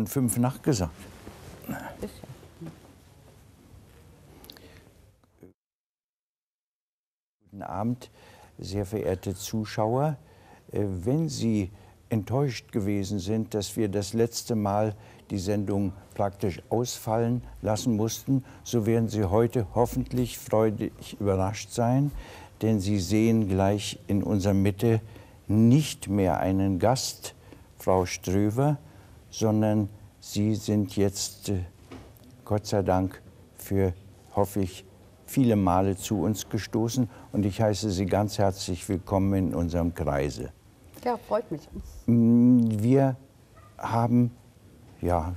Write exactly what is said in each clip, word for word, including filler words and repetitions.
schon fünf nachgesagt. Guten Abend, sehr verehrte Zuschauer. Wenn Sie enttäuscht gewesen sind, dass wir das letzte Mal die Sendung praktisch ausfallen lassen mussten, so werden Sie heute hoffentlich freudig überrascht sein, denn Sie sehen gleich in unserer Mitte nicht mehr einen Gast, Frau Ströwer, sondern Sie sind jetzt, äh, Gott sei Dank, für, hoffe ich, viele Male zu uns gestoßen. Und ich heiße Sie ganz herzlich willkommen in unserem Kreise. Ja, freut mich. Wir haben ja,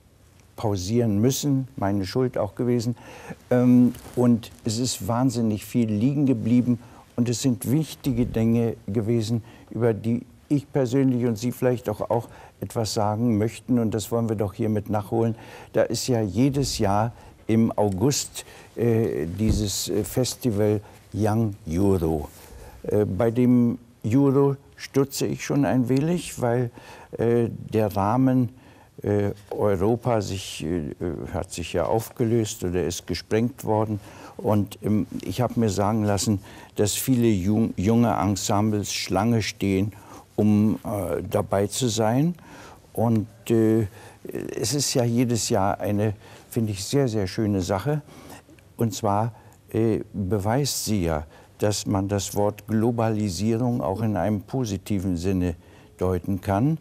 pausieren müssen, meine Schuld auch gewesen. Ähm, und es ist wahnsinnig viel liegen geblieben. Und es sind wichtige Dinge gewesen, über die ich persönlich und Sie vielleicht auch, auch etwas sagen möchten. Und das wollen wir doch hiermit nachholen. Da ist ja jedes Jahr im August äh, dieses Festival Young Euro. Äh, bei dem Euro stutze ich schon ein wenig, weil äh, der Rahmen äh, Europa sich, äh, hat sich ja aufgelöst oder ist gesprengt worden. Und ähm, ich habe mir sagen lassen, dass viele jung, junge Ensembles Schlange stehen, um äh, dabei zu sein. Und äh, es ist ja jedes Jahr eine, finde ich, sehr, sehr schöne Sache. Und zwar äh, beweist sie ja, dass man das Wort Globalisierung auch in einem positiven Sinne deuten kann.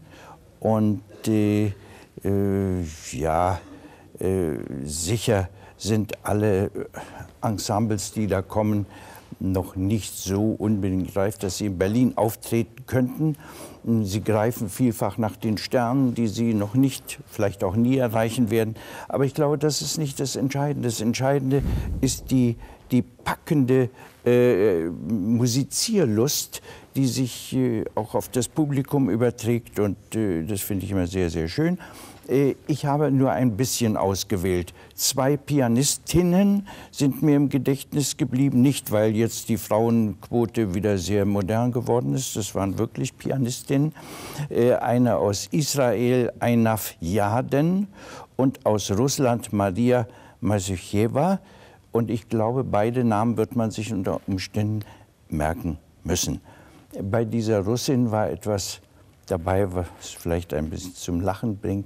Und äh, äh, ja, äh, sicher sind alle Ensembles, die da kommen, noch nicht so unbedingt reif, dass sie in Berlin auftreten könnten. Sie greifen vielfach nach den Sternen, die sie noch nicht, vielleicht auch nie erreichen werden. Aber ich glaube, das ist nicht das Entscheidende. Das Entscheidende ist die, die packende äh, Musizierlust, die sich äh, auch auf das Publikum überträgt. Und äh, das finde ich immer sehr, sehr schön. Äh, ich habe nur ein bisschen ausgewählt. Zwei Pianistinnen sind mir im Gedächtnis geblieben. Nicht, weil jetzt die Frauenquote wieder sehr modern geworden ist. Das waren wirklich Pianistinnen. Äh, eine aus Israel, Einaf Yaden, und aus Russland, Maria Masychewa. Und ich glaube, beide Namen wird man sich unter Umständen merken müssen. Bei dieser Russin war etwas dabei, was vielleicht ein bisschen zum Lachen bringt.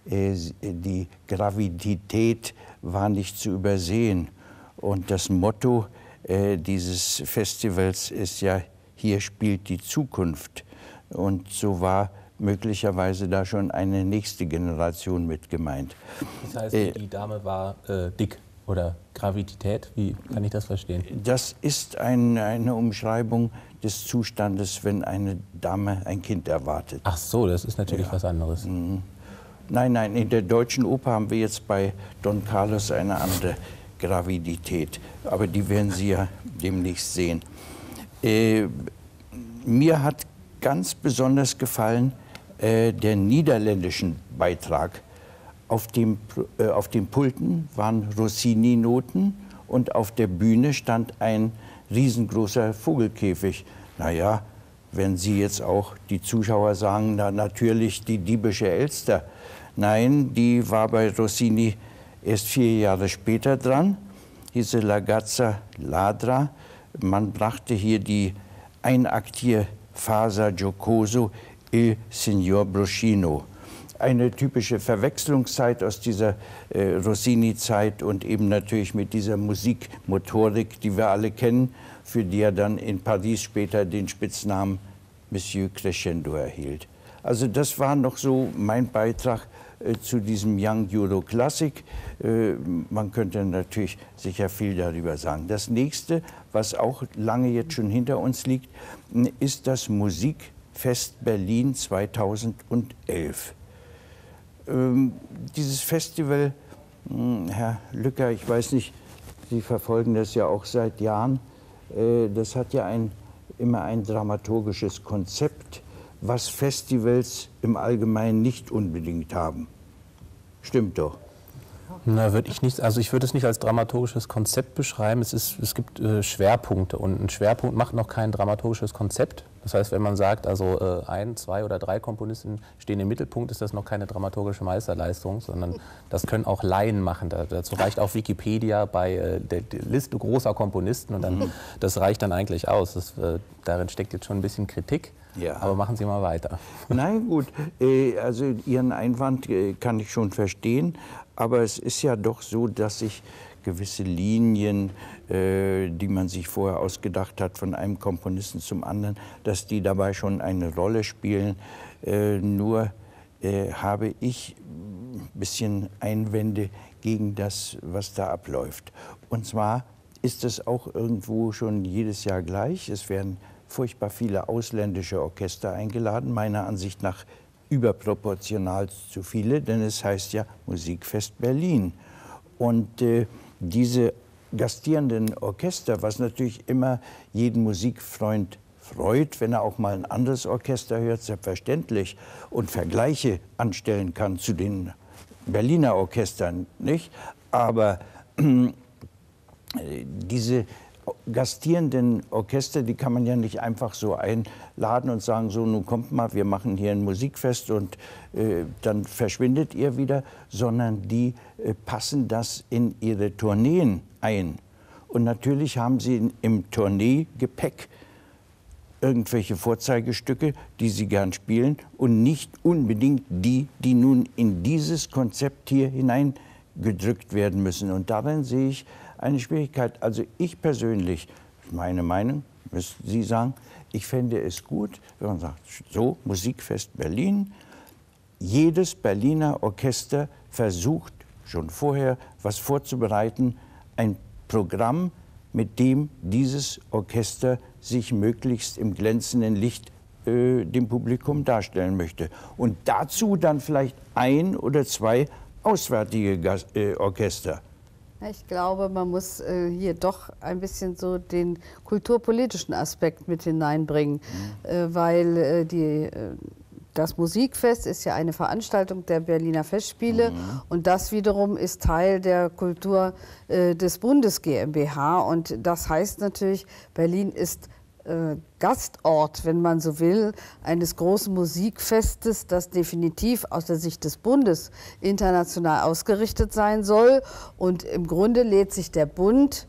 Die Gravidität war nicht zu übersehen. Und das Motto dieses Festivals ist ja, hier spielt die Zukunft. Und so war möglicherweise da schon eine nächste Generation mit gemeint. Das heißt, die Dame war äh, dick? Oder Gravidität? Wie kann ich das verstehen? Das ist ein, eine Umschreibung des Zustandes, wenn eine Dame ein Kind erwartet. Ach so, das ist natürlich ja was anderes. Mhm. Nein, nein, in der Deutschen Oper haben wir jetzt bei Don Carlos eine andere Gravidität. Aber die werden Sie ja demnächst sehen. Äh, mir hat ganz besonders gefallen äh, der niederländische Beitrag. Auf dem, äh, auf den Pulten waren Rossini-Noten und auf der Bühne stand ein riesengroßer Vogelkäfig. Naja, wenn Sie jetzt auch, die Zuschauer sagen, na, natürlich die diebische Elster. Nein, die war bei Rossini erst vier Jahre später dran, hieße La Gazza Ladra. Man brachte hier die Einaktier-Fasa Giocoso Il Signor Bruscino. Eine typische Verwechslungszeit aus dieser äh, Rossini-Zeit und eben natürlich mit dieser Musikmotorik, die wir alle kennen, für die er dann in Paris später den Spitznamen Monsieur Crescendo erhielt. Also das war noch so mein Beitrag äh, zu diesem Young Euro Classic. Äh, man könnte natürlich sicher viel darüber sagen. Das nächste, was auch lange jetzt schon hinter uns liegt, ist das Musikfest Berlin zweitausendelf. Ähm, dieses Festival, mh, Herr Lücker, ich weiß nicht, Sie verfolgen das ja auch seit Jahren, äh, das hat ja ein, immer ein dramaturgisches Konzept, was Festivals im Allgemeinen nicht unbedingt haben. Stimmt doch. Na, würde ich nicht, also ich würde es nicht als dramaturgisches Konzept beschreiben. Es, ist, es gibt äh, Schwerpunkte und ein Schwerpunkt macht noch kein dramaturgisches Konzept. Das heißt, wenn man sagt, also äh, ein, zwei oder drei Komponisten stehen im Mittelpunkt, ist das noch keine dramaturgische Meisterleistung, sondern das können auch Laien machen. Da, dazu reicht auch Wikipedia bei äh, der, der Liste großer Komponisten und dann, mhm. das reicht dann eigentlich aus. Das, äh, darin steckt jetzt schon ein bisschen Kritik, ja. Aber machen Sie mal weiter. Nein, gut, äh, also Ihren Einwand äh, kann ich schon verstehen, aber es ist ja doch so, dass sich gewisse Linien, äh, die man sich vorher ausgedacht hat, von einem Komponisten zum anderen, dass die dabei schon eine Rolle spielen. Äh, nur äh, habe ich ein bisschen Einwände gegen das, was da abläuft. Und zwar ist es auch irgendwo schon jedes Jahr gleich. Es werden furchtbar viele ausländische Orchester eingeladen, meiner Ansicht nach überproportional zu viele, denn es heißt ja Musikfest Berlin. Und äh, diese gastierenden Orchester, was natürlich immer jeden Musikfreund freut, wenn er auch mal ein anderes Orchester hört, selbstverständlich, und Vergleiche anstellen kann zu den Berliner Orchestern, nicht? Aber äh, diese gastierenden Orchester, die kann man ja nicht einfach so einladen und sagen, so, nun kommt mal, wir machen hier ein Musikfest und äh, dann verschwindet ihr wieder, sondern die äh, passen das in ihre Tourneen ein. Und natürlich haben sie in, im Tourneegepäck irgendwelche Vorzeigestücke, die sie gern spielen und nicht unbedingt die, die nun in dieses Konzept hier hineingedrückt werden müssen. Und darin sehe ich eine Schwierigkeit. Also ich persönlich, meine Meinung, müssen Sie sagen, ich fände es gut, wenn man sagt, so, Musikfest Berlin, jedes Berliner Orchester versucht schon vorher was vorzubereiten, ein Programm, mit dem dieses Orchester sich möglichst im glänzenden Licht äh, dem Publikum darstellen möchte. Und dazu dann vielleicht ein oder zwei auswärtige Gas äh, Orchester. Ich glaube, man muss äh, hier doch ein bisschen so den kulturpolitischen Aspekt mit hineinbringen, mhm. äh, weil äh, die, äh, das Musikfest ist ja eine Veranstaltung der Berliner Festspiele mhm. und das wiederum ist Teil der Kultur äh, des Bundes GmbH und das heißt natürlich, Berlin ist Äh, Gastort, wenn man so will, eines großen Musikfestes, das definitiv aus der Sicht des Bundes international ausgerichtet sein soll. Und im Grunde lädt sich der Bund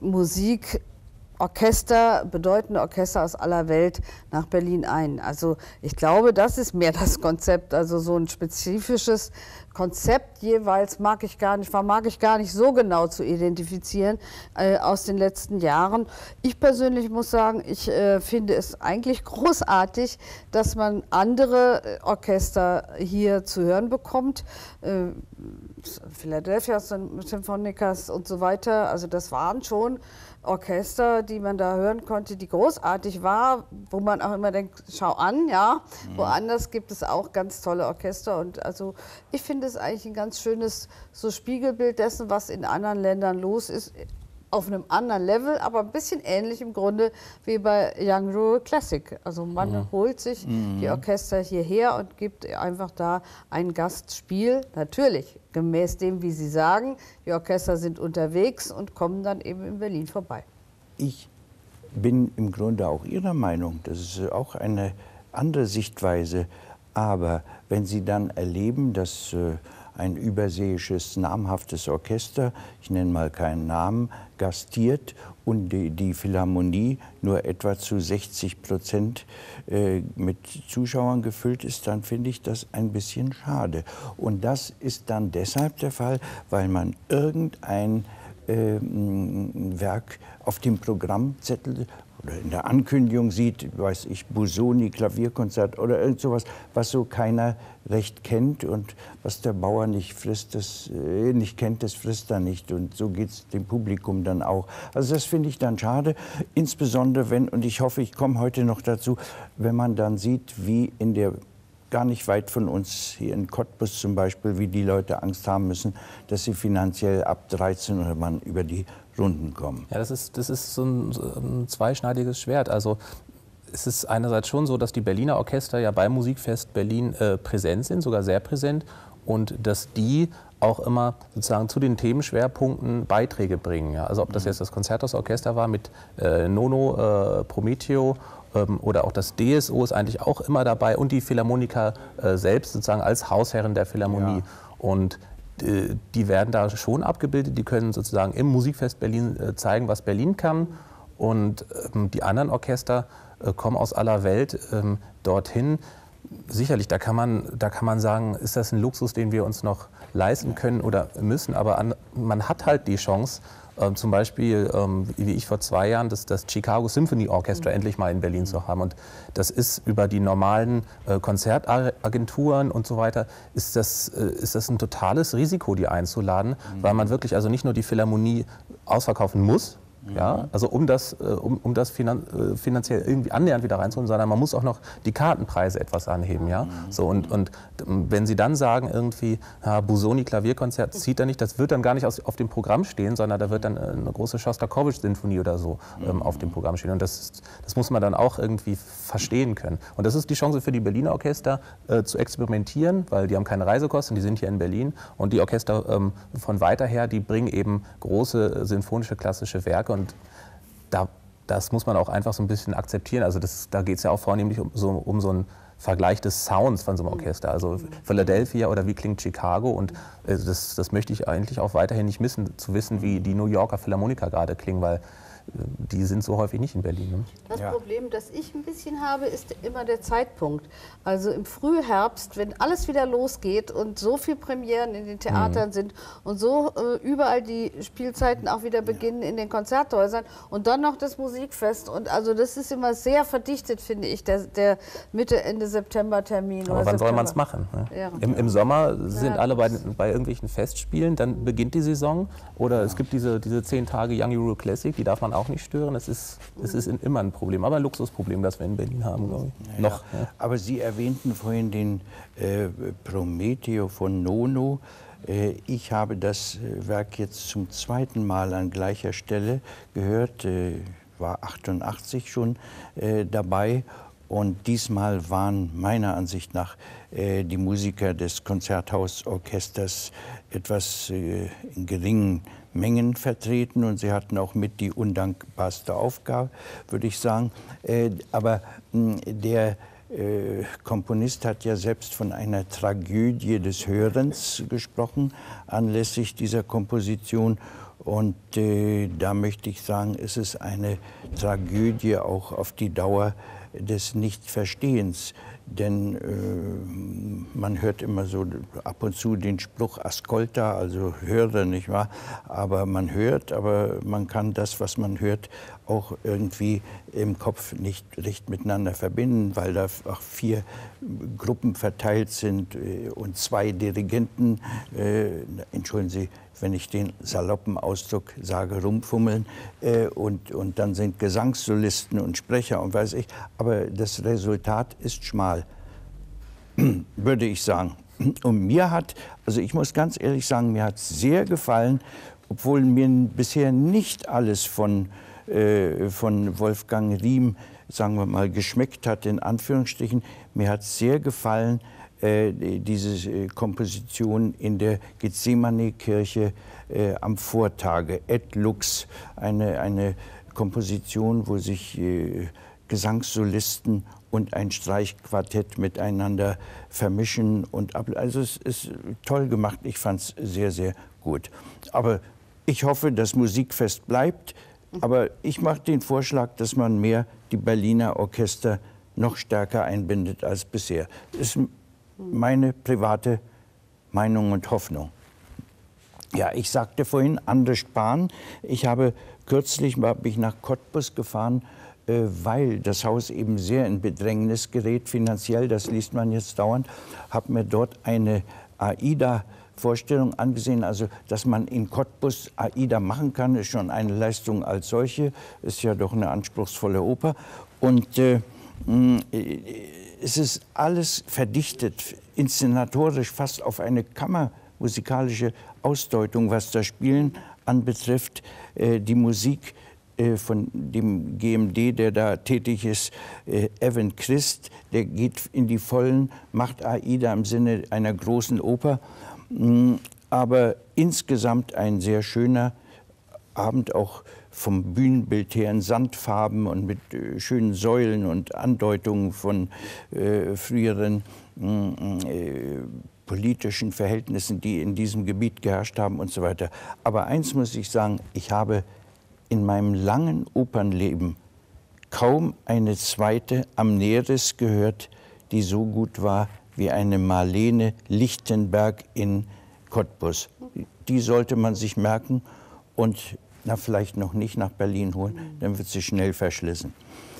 Musik Orchester, bedeutende Orchester aus aller Welt nach Berlin ein. Also ich glaube, das ist mehr das Konzept, also so ein spezifisches Konzept jeweils mag ich gar nicht, vermag ich gar nicht so genau zu identifizieren äh, aus den letzten Jahren. Ich persönlich muss sagen, ich äh, finde es eigentlich großartig, dass man andere Orchester hier zu hören bekommt. Äh, Philadelphia Symphonikas und so weiter, also das waren schon Orchester, die man da hören konnte, die großartig war, wo man auch immer denkt, schau an, ja, mhm. woanders gibt es auch ganz tolle Orchester und also ich finde es eigentlich ein ganz schönes so Spiegelbild dessen, was in anderen Ländern los ist, auf einem anderen Level, aber ein bisschen ähnlich im Grunde wie bei Young Rural Classic. Also man mhm. holt sich mhm. die Orchester hierher und gibt einfach da ein Gastspiel, natürlich gemäß dem, wie Sie sagen, die Orchester sind unterwegs und kommen dann eben in Berlin vorbei. Ich bin im Grunde auch Ihrer Meinung, das ist auch eine andere Sichtweise, aber wenn Sie dann erleben, dass äh, ein überseeisches, namhaftes Orchester, ich nenne mal keinen Namen, gastiert und die, die Philharmonie nur etwa zu sechzig Prozent äh, mit Zuschauern gefüllt ist, dann finde ich das ein bisschen schade. Und das ist dann deshalb der Fall, weil man irgendein äh, Werk auf dem Programmzettel oder in der Ankündigung sieht, weiß ich, Busoni, Klavierkonzert oder irgend sowas, was so keiner recht kennt und was der Bauer nicht frisst, das äh, nicht kennt, das frisst er nicht und so geht es dem Publikum dann auch. Also das finde ich dann schade, insbesondere wenn, und ich hoffe, ich komme heute noch dazu, wenn man dann sieht, wie in der gar nicht weit von uns, hier in Cottbus zum Beispiel, wie die Leute Angst haben müssen, dass sie finanziell ab dreizehn oder man über die Runden kommen. Ja, das ist, das ist so ein, so ein zweischneidiges Schwert. Also es ist einerseits schon so, dass die Berliner Orchester ja beim Musikfest Berlin äh, präsent sind, sogar sehr präsent, und dass die auch immer sozusagen zu den Themenschwerpunkten Beiträge bringen. Ja? Also ob das jetzt das Konzerthausorchester war mit äh, Nono, äh, Prometheo ähm, oder auch das D S O ist eigentlich auch immer dabei und die Philharmoniker äh, selbst sozusagen als Hausherren der Philharmonie. Ja. Und äh, die werden da schon abgebildet, die können sozusagen im Musikfest Berlin äh, zeigen, was Berlin kann. Und ähm, die anderen Orchester äh, kommen aus aller Welt ähm, dorthin. Sicherlich, da kann man, da kann man sagen, ist das ein Luxus, den wir uns noch leisten können oder müssen, aber an, man hat halt die Chance, ähm, zum Beispiel, ähm, wie ich vor zwei Jahren, das, das Chicago Symphony Orchestra mhm. endlich mal in Berlin zu haben. Und das ist über die normalen äh, Konzertagenturen und so weiter, ist das, äh, ist das ein totales Risiko, die einzuladen, mhm. weil man wirklich also nicht nur die Philharmonie ausverkaufen muss, ja, also um das, um, um das finan finanziell irgendwie annähernd wieder reinzuholen, sondern man muss auch noch die Kartenpreise etwas anheben. Ja? So, und, und wenn Sie dann sagen, irgendwie, ja, Busoni Klavierkonzert zieht er nicht, das wird dann gar nicht aus, auf dem Programm stehen, sondern da wird dann eine große Schostakowitsch-Sinfonie oder so ähm, auf dem Programm stehen. Und das, das muss man dann auch irgendwie verstehen können. Und das ist die Chance für die Berliner Orchester äh, zu experimentieren, weil die haben keine Reisekosten, die sind hier in Berlin. Und die Orchester ähm, von weiter her, die bringen eben große sinfonische klassische Werke. Und da, das muss man auch einfach so ein bisschen akzeptieren. Also das, da geht es ja auch vornehmlich um so, um so einen Vergleich des Sounds von so einem Orchester. Also Philadelphia oder wie klingt Chicago. Und äh, das, das möchte ich eigentlich auch weiterhin nicht missen, zu wissen, wie die New Yorker Philharmoniker gerade klingen, weil die sind so häufig nicht in Berlin. Ne? Das ja. Problem, das ich ein bisschen habe, ist immer der Zeitpunkt. Also im Frühherbst, wenn alles wieder losgeht und so viele Premieren in den Theatern mhm. sind und so äh, überall die Spielzeiten auch wieder beginnen in den Konzerthäusern und dann noch das Musikfest. Und also das ist immer sehr verdichtet, finde ich, der, der Mitte, Ende September-Termin. Aber wann soll man es machen? Ne? Ja. Im, Im Sommer sind ja, alle bei, bei irgendwelchen Festspielen, dann beginnt die Saison. Oder ja. es gibt diese, diese zehn Tage Young Euro Classic, die darf man auch nicht stören. Es ist, es ist immer ein Problem, aber ein Luxusproblem, das wir in Berlin haben, glaube ich. Ja, noch. Ja. Aber Sie erwähnten vorhin den äh, Prometheo von Nono. Äh, ich habe das Werk jetzt zum zweiten Mal an gleicher Stelle gehört, äh, war achtundachtzig schon äh, dabei. Und diesmal waren meiner Ansicht nach äh, die Musiker des Konzerthausorchesters etwas äh, in geringen Mengen vertreten und sie hatten auch mit die undankbarste Aufgabe, würde ich sagen. Äh, aber mh, der äh, Komponist hat ja selbst von einer Tragödie des Hörens gesprochen, anlässlich dieser Komposition. Und äh, da möchte ich sagen, es ist eine Tragödie auch auf die Dauer des Nichtverstehens. Denn äh, man hört immer so ab und zu den Spruch Ascolta, also höre, nicht wahr? Aber man hört, aber man kann das, was man hört, auch irgendwie im Kopf nicht recht miteinander verbinden, weil da auch vier Gruppen verteilt sind äh, und zwei Dirigenten, äh, entschuldigen Sie, wenn ich den saloppen Ausdruck sage, rumfummeln äh, und, und dann sind Gesangssolisten und Sprecher und weiß ich, aber das Resultat ist schmal, würde ich sagen. Und mir hat, also ich muss ganz ehrlich sagen, mir hat es sehr gefallen, obwohl mir bisher nicht alles von, äh, von Wolfgang Riem, sagen wir mal, geschmeckt hat, in Anführungsstrichen. Mir hat es sehr gefallen, Äh, diese äh, Komposition in der Gethsemane-Kirche äh, am Vortage, Et Lux, eine, eine Komposition, wo sich äh, Gesangssolisten und ein Streichquartett miteinander vermischen. Und ab, also es ist toll gemacht, ich fand es sehr, sehr gut. Aber ich hoffe, das Musikfest bleibt, aber ich mache den Vorschlag, dass man mehr die Berliner Orchester noch stärker einbindet als bisher. Das ist meine private Meinung und Hoffnung. Ja, ich sagte vorhin, Anders Spahn. Ich habe kürzlich hab ich nach Cottbus gefahren, äh, weil das Haus eben sehr in Bedrängnis gerät, finanziell, das liest man jetzt dauernd, habe mir dort eine AIDA-Vorstellung angesehen, also dass man in Cottbus AIDA machen kann, ist schon eine Leistung als solche, ist ja doch eine anspruchsvolle Oper. Und äh, mh, es ist alles verdichtet, inszenatorisch fast auf eine kammermusikalische Ausdeutung, was das Spielen anbetrifft. Äh, die Musik äh, von dem G M D, der da tätig ist, äh, Evan Christ, der geht in die Vollen, macht AIDA im Sinne einer großen Oper. aber insgesamt ein sehr schöner Abend, auch vom Bühnenbild her in Sandfarben und mit äh, schönen Säulen und Andeutungen von äh, früheren äh, politischen Verhältnissen, die in diesem Gebiet geherrscht haben und so weiter. Aber eins muss ich sagen, ich habe in meinem langen Opernleben kaum eine zweite Amneris gehört, die so gut war wie eine Marlene Lichtenberg in Cottbus. Die sollte man sich merken und na, vielleicht noch nicht nach Berlin holen, dann wird sie schnell verschlissen.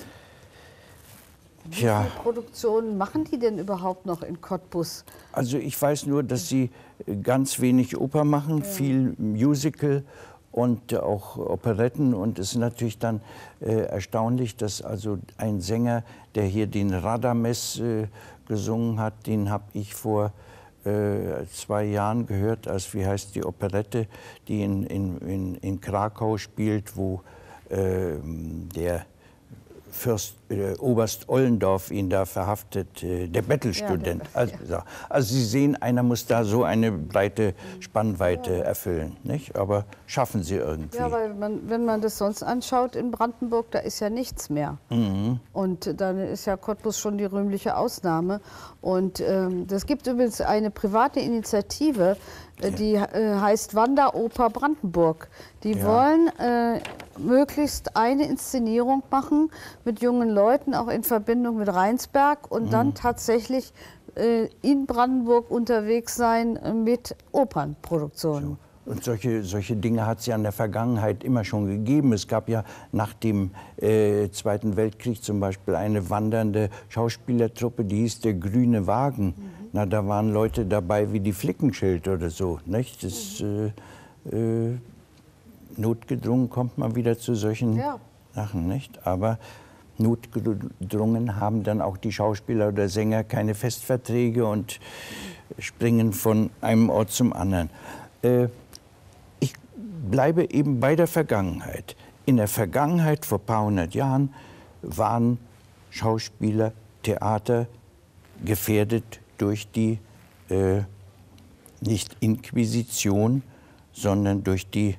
Wie ja. viele Produktionen machen die denn überhaupt noch in Cottbus? Also ich weiß nur, dass sie ganz wenig Oper machen, ja. viel Musical und auch Operetten. Und es ist natürlich dann äh, erstaunlich, dass also ein Sänger, der hier den Radames äh, gesungen hat, den habe ich vor äh, zwei Jahren gehört, als, wie heißt die Operette, die in, in, in, in Krakau spielt, wo äh, der Fürst äh, Oberst Ollendorf ihn da verhaftet, äh, der Bettelstudent. Ja, also, ja. also Sie sehen, einer muss da so eine breite Spannweite ja. erfüllen, nicht? Aber schaffen Sie irgendwie. Ja, weil man, wenn man das sonst anschaut in Brandenburg, da ist ja nichts mehr. Mhm. Und dann ist ja Cottbus schon die rühmliche Ausnahme. Und ähm, das gibt übrigens eine private Initiative, äh, die äh, heißt Wanderoper Brandenburg. Die ja. wollen äh, möglichst eine Inszenierung machen mit jungen Leuten, auch in Verbindung mit Rheinsberg und mhm. dann tatsächlich äh, in Brandenburg unterwegs sein mit Opernproduktionen. So. Und solche, solche Dinge hat es ja in der Vergangenheit immer schon gegeben. Es gab ja nach dem äh, Zweiten Weltkrieg zum Beispiel eine wandernde Schauspielertruppe, die hieß der Grüne Wagen. Mhm. Na, da waren Leute dabei wie die Flickenschild oder so. Nicht? Das, mhm. äh, äh, notgedrungen kommt man wieder zu solchen ja. Sachen, nicht? Aber notgedrungen haben dann auch die Schauspieler oder Sänger keine Festverträge und springen von einem Ort zum anderen. Äh, ich bleibe eben bei der Vergangenheit. In der Vergangenheit, vor ein paar hundert Jahren, waren Schauspieler, Theater gefährdet durch die, äh, nicht Inquisition, sondern durch die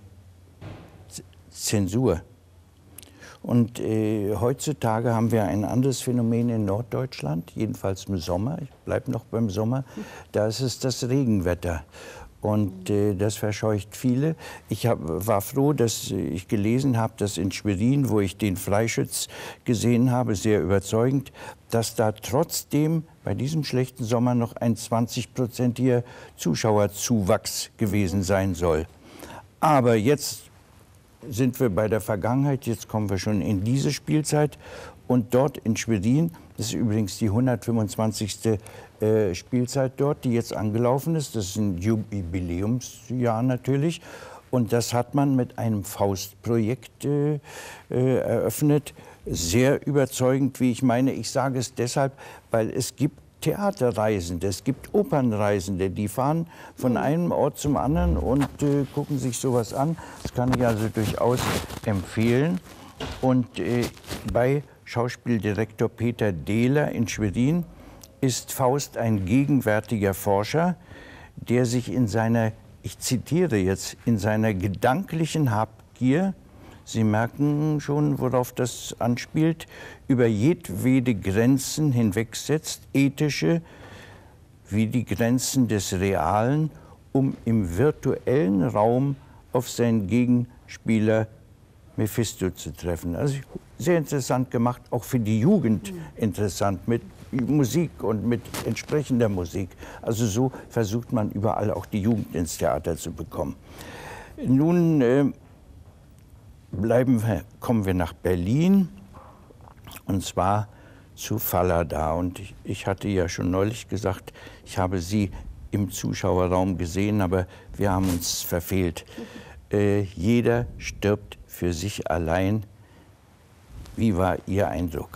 Zensur. Und äh, heutzutage haben wir ein anderes Phänomen in Norddeutschland, jedenfalls im Sommer, ich bleibe noch beim Sommer, da ist es das Regenwetter. Und äh, das verscheucht viele. Ich hab, war froh, dass ich gelesen habe, dass in Schwerin, wo ich den Freischütz gesehen habe, sehr überzeugend, dass da trotzdem bei diesem schlechten Sommer noch ein zwanzigprozentiger Zuschauerzuwachs gewesen sein soll. Aber jetzt sind wir bei der Vergangenheit, jetzt kommen wir schon in diese Spielzeit. Und dort in Schwerin, das ist übrigens die hundertfünfundzwanzigste Äh, Spielzeit dort, die jetzt angelaufen ist, das ist ein Jubiläumsjahr natürlich. Und das hat man mit einem Faustprojekt äh, äh, eröffnet. Sehr überzeugend, wie ich meine. Ich sage es deshalb, weil es gibt Theaterreisende, es gibt Opernreisende, die fahren von einem Ort zum anderen und äh, gucken sich sowas an. Das kann ich also durchaus empfehlen. Und äh, bei Schauspieldirektor Peter Dehler in Schwerin ist Faust ein gegenwärtiger Forscher, der sich in seiner, ich zitiere jetzt, in seiner gedanklichen Habgier, Sie merken schon, worauf das anspielt, über jedwede Grenzen hinwegsetzt, ethische wie die Grenzen des Realen, um im virtuellen Raum auf seinen Gegenspieler Mephisto zu treffen. Also sehr interessant gemacht, auch für die Jugend interessant, mit Musik und mit entsprechender Musik. Also so versucht man überall auch die Jugend ins Theater zu bekommen. Nun äh, bleiben wir, kommen wir nach Berlin, und zwar zu Fallada. Und ich, ich hatte ja schon neulich gesagt, ich habe Sie im Zuschauerraum gesehen, aber wir haben uns verfehlt. Äh, jeder stirbt für sich allein. Wie war Ihr Eindruck?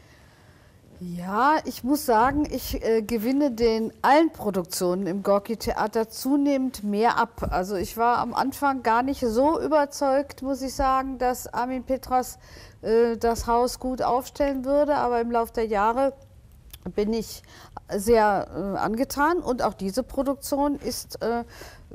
Ja, ich muss sagen, ich äh, gewinne den allen Produktionen im Gorki-Theater zunehmend mehr ab. Also ich war am Anfang gar nicht so überzeugt, muss ich sagen, dass Armin Petras äh, das Haus gut aufstellen würde. Aber im Laufe der Jahre bin ich sehr äh, angetan. Und auch diese Produktion ist äh,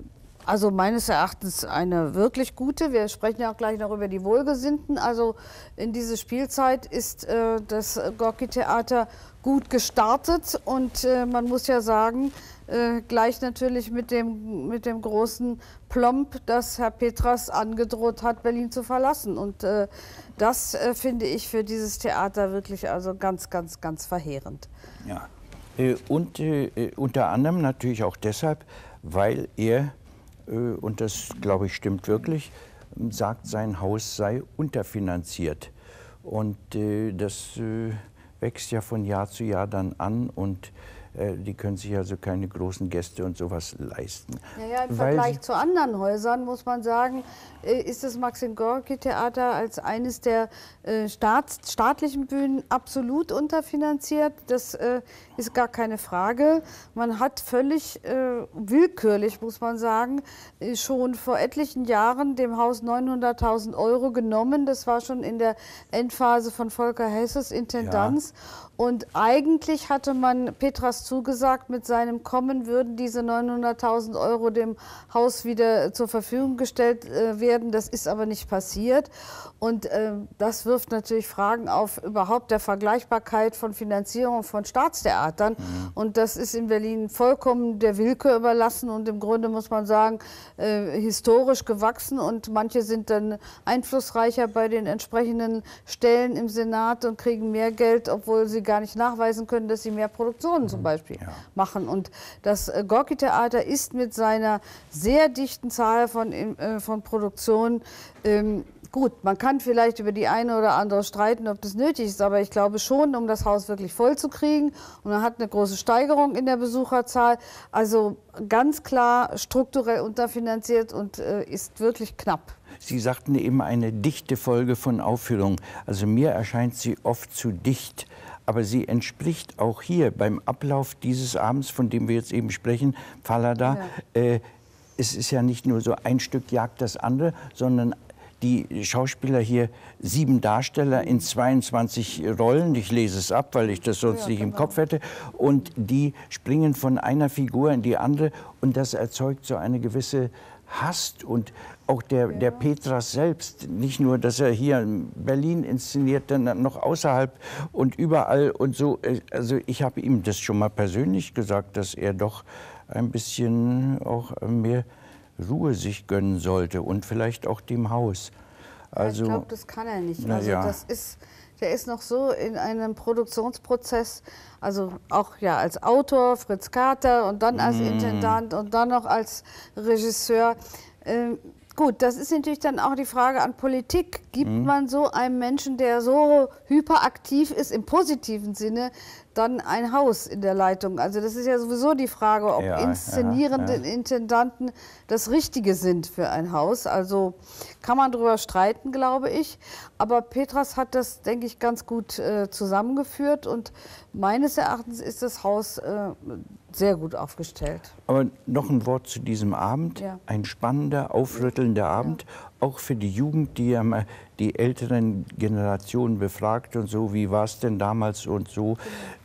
Also meines Erachtens eine wirklich gute. Wir sprechen ja auch gleich noch über die Wohlgesinnten. Also in diese Spielzeit ist äh, das Gorki-Theater gut gestartet und äh, man muss ja sagen, äh, gleich natürlich mit dem, mit dem großen Plomb, dass Herr Petras angedroht hat, Berlin zu verlassen. Und äh, das äh, finde ich für dieses Theater wirklich also ganz, ganz, ganz verheerend. Ja. Äh, und äh, unter anderem natürlich auch deshalb, weil er, und das, glaube ich, stimmt wirklich, sagt, sein Haus sei unterfinanziert. Und äh, das äh, wächst ja von Jahr zu Jahr dann an und äh, die können sich also keine großen Gäste und sowas leisten. Ja, ja, im Vergleich zu anderen Häusern muss man sagen, äh, ist das Maxim-Gorki-Theater als eines der äh, Staats, staatlichen Bühnen absolut unterfinanziert. Das äh, ist gar keine Frage. Man hat völlig äh, willkürlich, muss man sagen, äh, schon vor etlichen Jahren dem Haus neunhunderttausend Euro genommen. Das war schon in der Endphase von Volker Hesses Intendanz. Ja. Und eigentlich hatte man Petras zugesagt, mit seinem Kommen würden diese neunhunderttausend Euro dem Haus wieder zur Verfügung gestellt äh, werden. Das ist aber nicht passiert. Und äh, das wirft natürlich Fragen auf überhaupt der Vergleichbarkeit von Finanzierung von Staatstheatern. Mhm. Und das ist in Berlin vollkommen der Willkür überlassen und im Grunde muss man sagen, äh, historisch gewachsen. Und manche sind dann einflussreicher bei den entsprechenden Stellen im Senat und kriegen mehr Geld, obwohl sie gar nicht nachweisen können, dass sie mehr Produktionen zum Beispiel ja. machen. Und das äh, Gorki-Theater ist mit seiner sehr dichten Zahl von, äh, von Produktionen ähm, gut, man kann vielleicht über die eine oder andere streiten, ob das nötig ist, aber ich glaube schon, um das Haus wirklich voll zu kriegen. Und man hat eine große Steigerung in der Besucherzahl. Also ganz klar strukturell unterfinanziert und äh, ist wirklich knapp. Sie sagten eben eine dichte Folge von Aufführungen. Also mir erscheint sie oft zu dicht. Aber sie entspricht auch hier beim Ablauf dieses Abends, von dem wir jetzt eben sprechen, Fallada. Ja. Äh, es ist ja nicht nur so ein Stück jagt das andere, sondern die Schauspieler hier, sieben Darsteller in zweiundzwanzig Rollen, ich lese es ab, weil ich das sonst ja, nicht genau. im Kopf hätte, und die springen von einer Figur in die andere und das erzeugt so eine gewisse Hast. Und auch der, ja. der Petras selbst, nicht nur, dass er hier in Berlin inszeniert, dann noch außerhalb und überall und so. Also ich habe ihm das schon mal persönlich gesagt, dass er doch ein bisschen auch mehr Ruhe sich gönnen sollte und vielleicht auch dem Haus. Also, ja, ich glaube, das kann er nicht. Also ja. das ist, der ist noch so in einem Produktionsprozess, also auch ja als Autor, Fritz Kater und dann als mm. Intendant und dann noch als Regisseur. Ähm, Gut, das ist natürlich dann auch die Frage an Politik. Gibt mhm. man so einem Menschen, der so hyperaktiv ist, im positiven Sinne, dann ein Haus in der Leitung? Also das ist ja sowieso die Frage, ob ja, inszenierende ja, ja. Intendanten das Richtige sind für ein Haus. Also kann man darüber streiten, glaube ich. Aber Petras hat das, denke ich, ganz gut äh, zusammengeführt. Und meines Erachtens ist das Haus äh, sehr gut aufgestellt. Aber noch ein Wort zu diesem Abend. Ja. Ein spannender, aufrüttelnder Abend. Ja. Auch für die Jugend, die ja mal die älteren Generationen befragt und so, wie war es denn damals und so.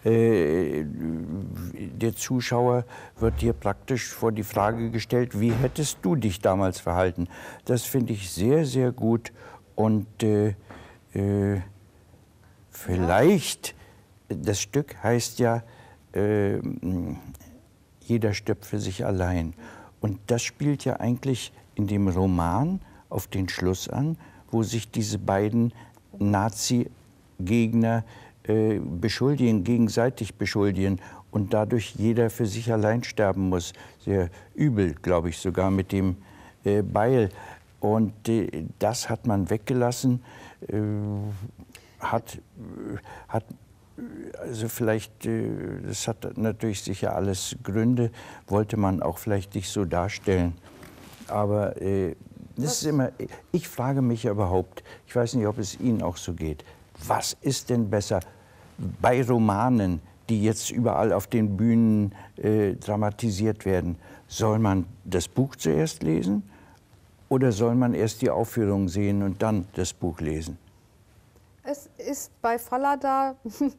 Äh, der Zuschauer wird hier praktisch vor die Frage gestellt, wie hättest du dich damals verhalten? Das finde ich sehr, sehr gut und äh, äh, vielleicht, ja. das Stück heißt ja, äh, jeder stirbt für sich allein. Und das spielt ja eigentlich in dem Roman auf den Schluss an, wo sich diese beiden Nazi-Gegner äh, beschuldigen, gegenseitig beschuldigen und dadurch jeder für sich allein sterben muss. Sehr übel, glaube ich, sogar mit dem äh, Beil. Und äh, das hat man weggelassen, äh, hat, hat also vielleicht, das hat natürlich sicher alles Gründe, wollte man auch vielleicht nicht so darstellen. Aber äh, das ist immer, ich frage mich ja überhaupt, ich weiß nicht, ob es Ihnen auch so geht, was ist denn besser bei Romanen, die jetzt überall auf den Bühnen äh, dramatisiert werden? Soll man das Buch zuerst lesen oder soll man erst die Aufführung sehen und dann das Buch lesen? Es ist bei Fallada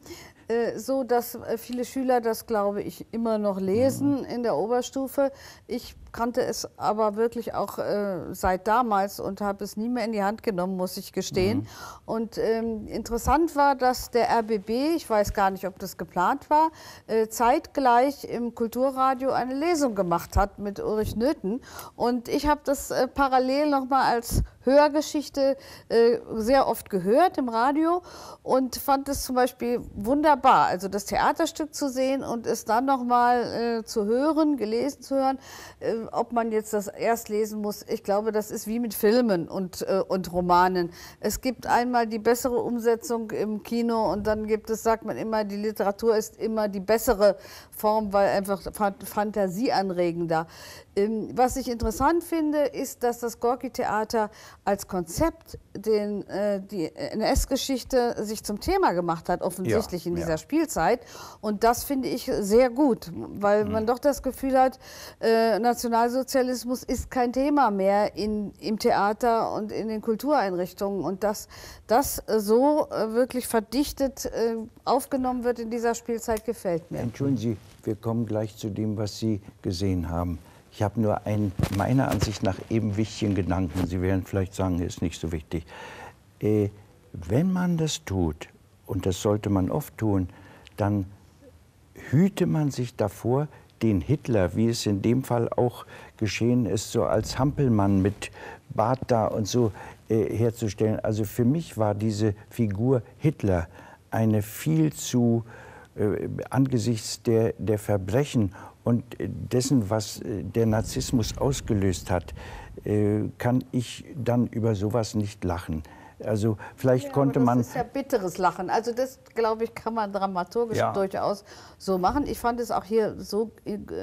äh, so, dass äh, viele Schüler das, glaube ich, immer noch lesen in der Oberstufe. Ich kannte es aber wirklich auch äh, seit damals und habe es nie mehr in die Hand genommen, muss ich gestehen. Mhm. Und ähm, interessant war, dass der R B B, ich weiß gar nicht, ob das geplant war, äh, zeitgleich im Kulturradio eine Lesung gemacht hat mit Ulrich Nöthen. Und ich habe das äh, parallel nochmal als Hörgeschichte äh, sehr oft gehört im Radio und fand es zum Beispiel wunderbar, also das Theaterstück zu sehen und es dann nochmal äh, zu hören, gelesen zu hören. Äh, ob man jetzt das erst lesen muss, ich glaube, das ist wie mit Filmen und, äh, und Romanen. Es gibt einmal die bessere Umsetzung im Kino und dann gibt es, sagt man immer, die Literatur ist immer die bessere Form, weil einfach fantasieanregender. Ähm, was ich interessant finde, ist, dass das Gorki-Theater als Konzept den, äh, die N S-Geschichte sich zum Thema gemacht hat, offensichtlich ja, in dieser ja. Spielzeit. Und das finde ich sehr gut, weil mhm. man doch das Gefühl hat, äh, Nationalsozialismus ist kein Thema mehr in, im Theater und in den Kultureinrichtungen. Und dass das so äh, wirklich verdichtet äh, aufgenommen wird in dieser Spielzeit, gefällt mir. Entschuldigen Sie, wir kommen gleich zu dem, was Sie gesehen haben. Ich habe nur einen, meiner Ansicht nach, eben wichtigen Gedanken. Sie werden vielleicht sagen, ist nicht so wichtig. Äh, wenn man das tut, und das sollte man oft tun, dann hüte man sich davor, den Hitler, wie es in dem Fall auch geschehen ist, so als Hampelmann mit Bart da und so äh, herzustellen. Also für mich war diese Figur Hitler eine viel zu, äh, angesichts der, der Verbrechen und dessen, was der Narzissmus ausgelöst hat, kann ich dann über sowas nicht lachen. Also vielleicht ja, konnte aber das man... Das ist ja bitteres Lachen. Also das, glaube ich, kann man dramaturgisch ja. durchaus so machen. Ich fand es auch hier so...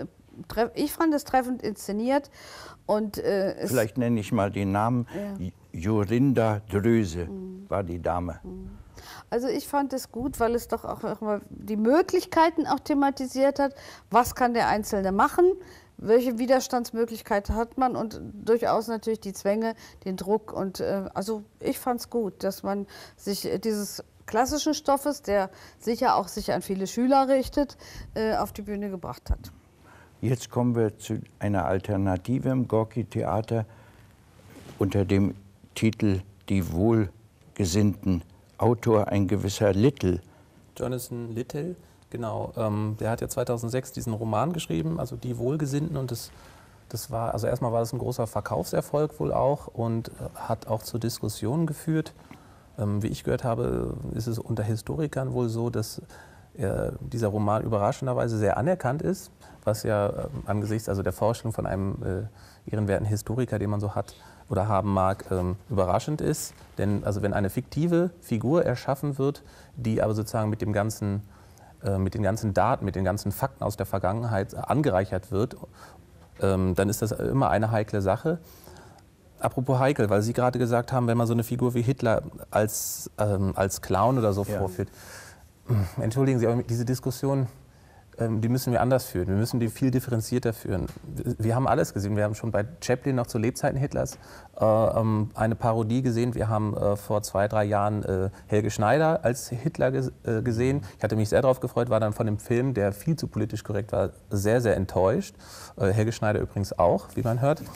Ich fand es treffend inszeniert. Und, äh, es vielleicht nenne ich mal den Namen. Ja. Jorinda Dröse mhm. war die Dame. Mhm. Also ich fand es gut, weil es doch auch mal die Möglichkeiten auch thematisiert hat. Was kann der Einzelne machen? Welche Widerstandsmöglichkeiten hat man? Und durchaus natürlich die Zwänge, den Druck. Und äh, also ich fand es gut, dass man sich dieses klassischen Stoffes, der sicher auch sich an viele Schüler richtet, äh, auf die Bühne gebracht hat. Jetzt kommen wir zu einer Alternative im Gorki-Theater unter dem Titel Die Wohlgesinnten. Autor ein gewisser Little. Jonathan Littell, genau. Ähm, der hat ja zweitausendsechs diesen Roman geschrieben, also Die Wohlgesinnten. Und das, das war, also erstmal war das ein großer Verkaufserfolg wohl auch und hat auch zu Diskussionen geführt. Ähm, wie ich gehört habe, ist es unter Historikern wohl so, dass äh, dieser Roman überraschenderweise sehr anerkannt ist, was ja äh, angesichts also der Vorstellung von einem äh, ehrenwerten Historiker, den man so hat, oder haben mag, ähm, überraschend ist. Denn also wenn eine fiktive Figur erschaffen wird, die aber sozusagen mit dem ganzen, äh, mit den ganzen Daten, mit den ganzen Fakten aus der Vergangenheit angereichert wird, ähm, dann ist das immer eine heikle Sache. Apropos heikel, weil Sie gerade gesagt haben, wenn man so eine Figur wie Hitler als, ähm, als Clown oder so ja. vorführt. Entschuldigen Sie, aber diese Diskussion, die müssen wir anders führen. Wir müssen die viel differenzierter führen. Wir haben alles gesehen. Wir haben schon bei Chaplin noch zu Lebzeiten Hitlers äh, eine Parodie gesehen. Wir haben äh, vor zwei, drei Jahren äh, Helge Schneider als Hitler ges äh, gesehen. Ich hatte mich sehr darauf gefreut, war dann von dem Film, der viel zu politisch korrekt war, sehr, sehr enttäuscht. Äh, Helge Schneider übrigens auch, wie man hört.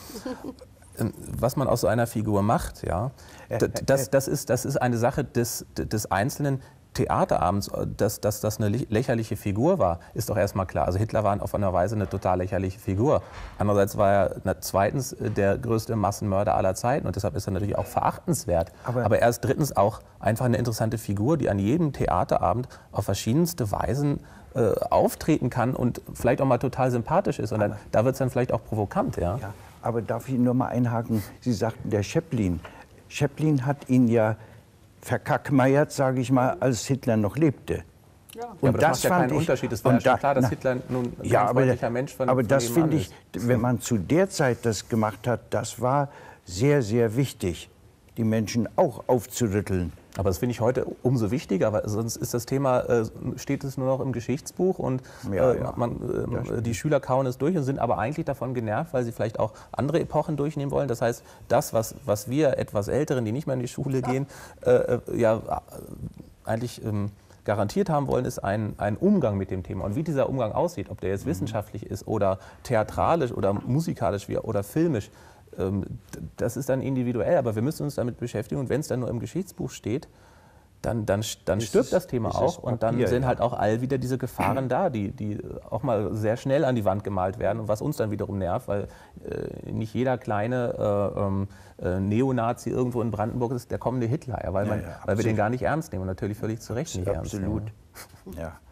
Was man aus so einer Figur macht, ja, das, das, ist, das ist eine Sache des, des Einzelnen. Theaterabends, dass, dass das eine lächerliche Figur war, ist doch erstmal klar. Also Hitler war auf eine Weise eine total lächerliche Figur. Andererseits war er na, zweitens der größte Massenmörder aller Zeiten und deshalb ist er natürlich auch verachtenswert. Aber, Aber er ist drittens auch einfach eine interessante Figur, die an jedem Theaterabend auf verschiedenste Weisen äh, auftreten kann und vielleicht auch mal total sympathisch ist. Und dann, da wird es dann vielleicht auch provokant. Ja? Ja, aber darf ich nur mal einhaken? Sie sagten, der Chaplin. Chaplin hat ihn ja verkackmeiert, sage ich mal, als Hitler noch lebte. Ja. Und ja, aber das, das macht ja keinen ich, Unterschied. Es war ja schon da, klar, dass na, Hitler nun ein ja, freundlicher Mensch von Aber von das finde ich, wenn man zu der Zeit das gemacht hat, das war sehr, sehr wichtig, die Menschen auch aufzurütteln. Aber das finde ich heute umso wichtiger, weil sonst ist das Thema, äh, steht es nur noch im Geschichtsbuch und ja, äh, ja. Man, äh, die Schüler kauen es durch und sind aber eigentlich davon genervt, weil sie vielleicht auch andere Epochen durchnehmen wollen. Das heißt, das, was, was wir etwas Älteren, die nicht mehr in die Schule gehen, äh, ja, eigentlich ähm, garantiert haben wollen, ist ein, ein Umgang mit dem Thema. Und wie dieser Umgang aussieht, ob der jetzt wissenschaftlich ist oder theatralisch oder musikalisch wie, oder filmisch, ähm, das ist dann individuell. Aber wir müssen uns damit beschäftigen. Und wenn es dann nur im Geschichtsbuch steht, dann, dann, dann stirbt es, das Thema auch. Papier, und dann sind ja. halt auch all wieder diese Gefahren da, die, die auch mal sehr schnell an die Wand gemalt werden. Und was uns dann wiederum nervt, weil äh, nicht jeder kleine äh, äh, Neonazi irgendwo in Brandenburg ist der kommende Hitler. Ja, weil, man, Ja, ja, weil wir den gar nicht ernst nehmen und natürlich völlig zu Recht nicht Absolut. ernst nehmen. Ja.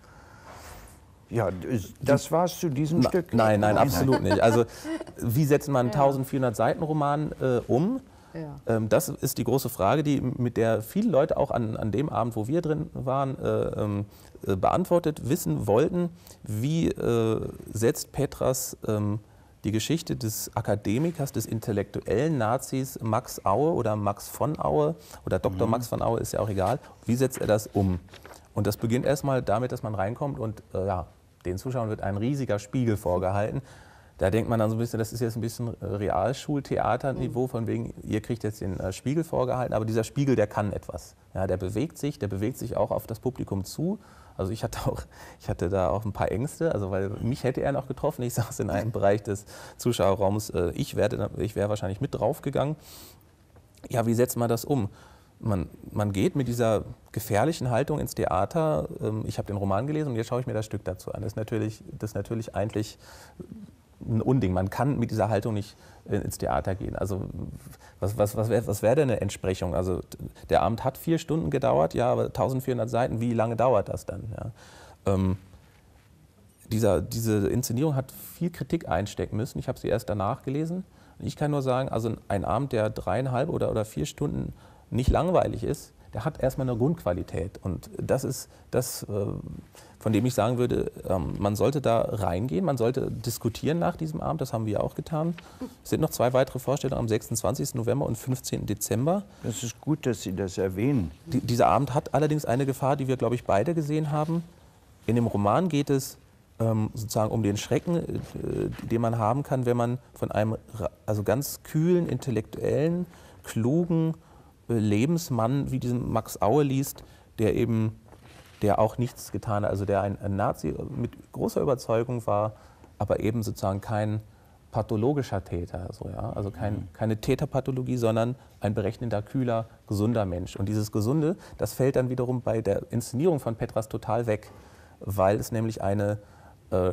Ja, das war's zu diesem Na, Stück. Nein, nein, absolut nicht. Also wie setzt man einen eintausendvierhundert Seiten Roman äh, um? Ja. Ähm, das ist die große Frage, die, mit der viele Leute auch an, an dem Abend, wo wir drin waren, äh, äh, beantwortet wissen wollten. Wie äh, setzt Petras ähm, die Geschichte des Akademikers, des intellektuellen Nazis Max Aue oder Max von Aue oder Doktor Mhm. Max von Aue, ist ja auch egal, wie setzt er das um? Und das beginnt erstmal damit, dass man reinkommt und äh, ja, den Zuschauern wird ein riesiger Spiegel vorgehalten. Da denkt man dann so ein bisschen, das ist jetzt ein bisschen Realschultheaterniveau, von wegen, ihr kriegt jetzt den äh, Spiegel vorgehalten, aber dieser Spiegel, der kann etwas. Ja, der bewegt sich, der bewegt sich auch auf das Publikum zu. Also ich hatte, auch, ich hatte da auch ein paar Ängste, also weil mich hätte er noch getroffen. Ich saß in einem Bereich des Zuschauerraums, äh, ich wäre ich wär wahrscheinlich mit draufgegangen. Ja, wie setzt man das um? Man, man geht mit dieser gefährlichen Haltung ins Theater. Ähm, ich habe den Roman gelesen und jetzt schaue ich mir das Stück dazu an. Das ist natürlich, das ist natürlich eigentlich ein Unding. Man kann mit dieser Haltung nicht ins Theater gehen. Also was, was, was wäre was wär denn eine Entsprechung? Also der Abend hat vier Stunden gedauert, ja, aber eintausendvierhundert Seiten, wie lange dauert das dann? Ja? Ähm, dieser, diese Inszenierung hat viel Kritik einstecken müssen. Ich habe sie erst danach gelesen. Ich kann nur sagen, also ein Abend, der dreieinhalb oder, oder vier Stunden nicht langweilig ist, der hat erstmal eine Grundqualität. Und das ist das, von dem ich sagen würde, man sollte da reingehen, man sollte diskutieren nach diesem Abend, das haben wir auch getan. Es sind noch zwei weitere Vorstellungen am sechsundzwanzigsten November und fünfzehnten Dezember. Das ist gut, dass Sie das erwähnen. Die, dieser Abend hat allerdings eine Gefahr, die wir, glaube ich, beide gesehen haben. In dem Roman geht es ähm, sozusagen um den Schrecken, äh, den man haben kann, wenn man von einem also ganz kühlen, intellektuellen, klugen Lebensmann wie diesem Max Aue liest, der eben, der auch nichts getan hat, also der ein, ein Nazi mit großer Überzeugung war, aber eben sozusagen kein pathologischer Täter, so, ja? Also kein, keine Täterpathologie, sondern ein berechnender, kühler, gesunder Mensch. Und dieses Gesunde, das fällt dann wiederum bei der Inszenierung von Petras total weg, weil es nämlich eine äh,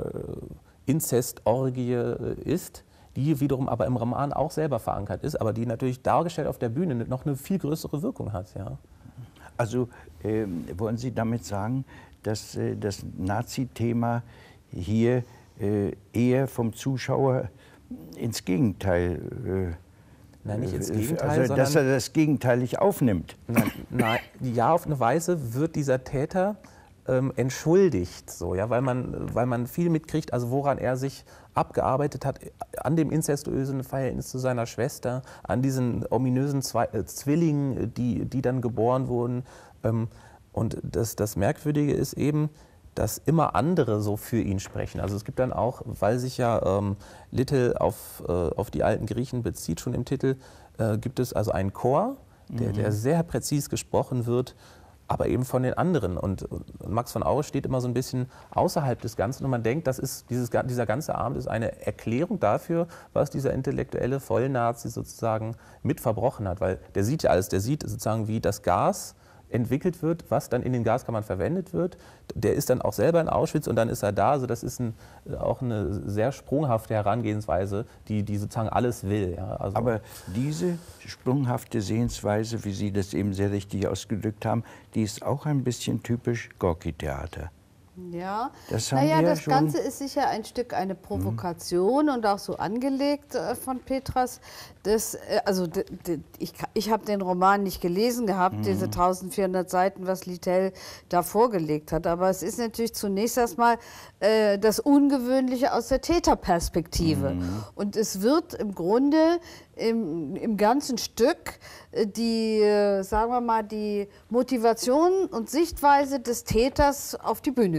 Inzestorgie ist, die wiederum aber im Roman auch selber verankert ist, aber die natürlich dargestellt auf der Bühne noch eine viel größere Wirkung hat. Ja. Also äh, wollen Sie damit sagen, dass äh, das Nazi-Thema hier äh, eher vom Zuschauer ins Gegenteil, äh, Nein, nicht ins Gegenteil, also dass er das gegenteilig aufnimmt? Nein, nein, ja, auf eine Weise wird dieser Täter ähm, entschuldigt, so, ja, weil man, weil man viel mitkriegt, also woran er sich abgearbeitet hat, an dem inzestuösen Verhältnis zu seiner Schwester, an diesen ominösen Zwei äh, Zwillingen, die, die dann geboren wurden. Ähm, und das, das Merkwürdige ist eben, dass immer andere so für ihn sprechen. Also es gibt dann auch, weil sich ja ähm, Little auf, äh, auf die alten Griechen bezieht, schon im Titel, äh, gibt es also einen Chor, der, der sehr präzis gesprochen wird, aber eben von den anderen. Und, und Max von Aue steht immer so ein bisschen außerhalb des Ganzen und man denkt, das ist, dieses, dieser ganze Abend ist eine Erklärung dafür, was dieser intellektuelle Vollnazi sozusagen mit verbrochen hat. Weil der sieht ja alles, der sieht sozusagen, wie das Gas entwickelt wird, was dann in den Gaskammern verwendet wird. Der ist dann auch selber in Auschwitz und dann ist er da. Also das ist ein, auch eine sehr sprunghafte Herangehensweise, die, die sozusagen alles will. Ja, also aber diese sprunghafte Sehensweise, wie Sie das eben sehr richtig ausgedrückt haben, die ist auch ein bisschen typisch Gorki-Theater. Ja, das, haben naja, wir das schon. Ganze ist sicher ein Stück eine Provokation mhm. und auch so angelegt äh, von Petras. Das, äh, also d, d, ich, ich habe den Roman nicht gelesen gehabt, mhm. diese eintausendvierhundert Seiten, was Littell da vorgelegt hat. Aber es ist natürlich zunächst erstmal äh, das Ungewöhnliche aus der Täterperspektive. Mhm. Und es wird im Grunde im, im ganzen Stück die, sagen wir mal, die Motivation und Sichtweise des Täters auf die Bühne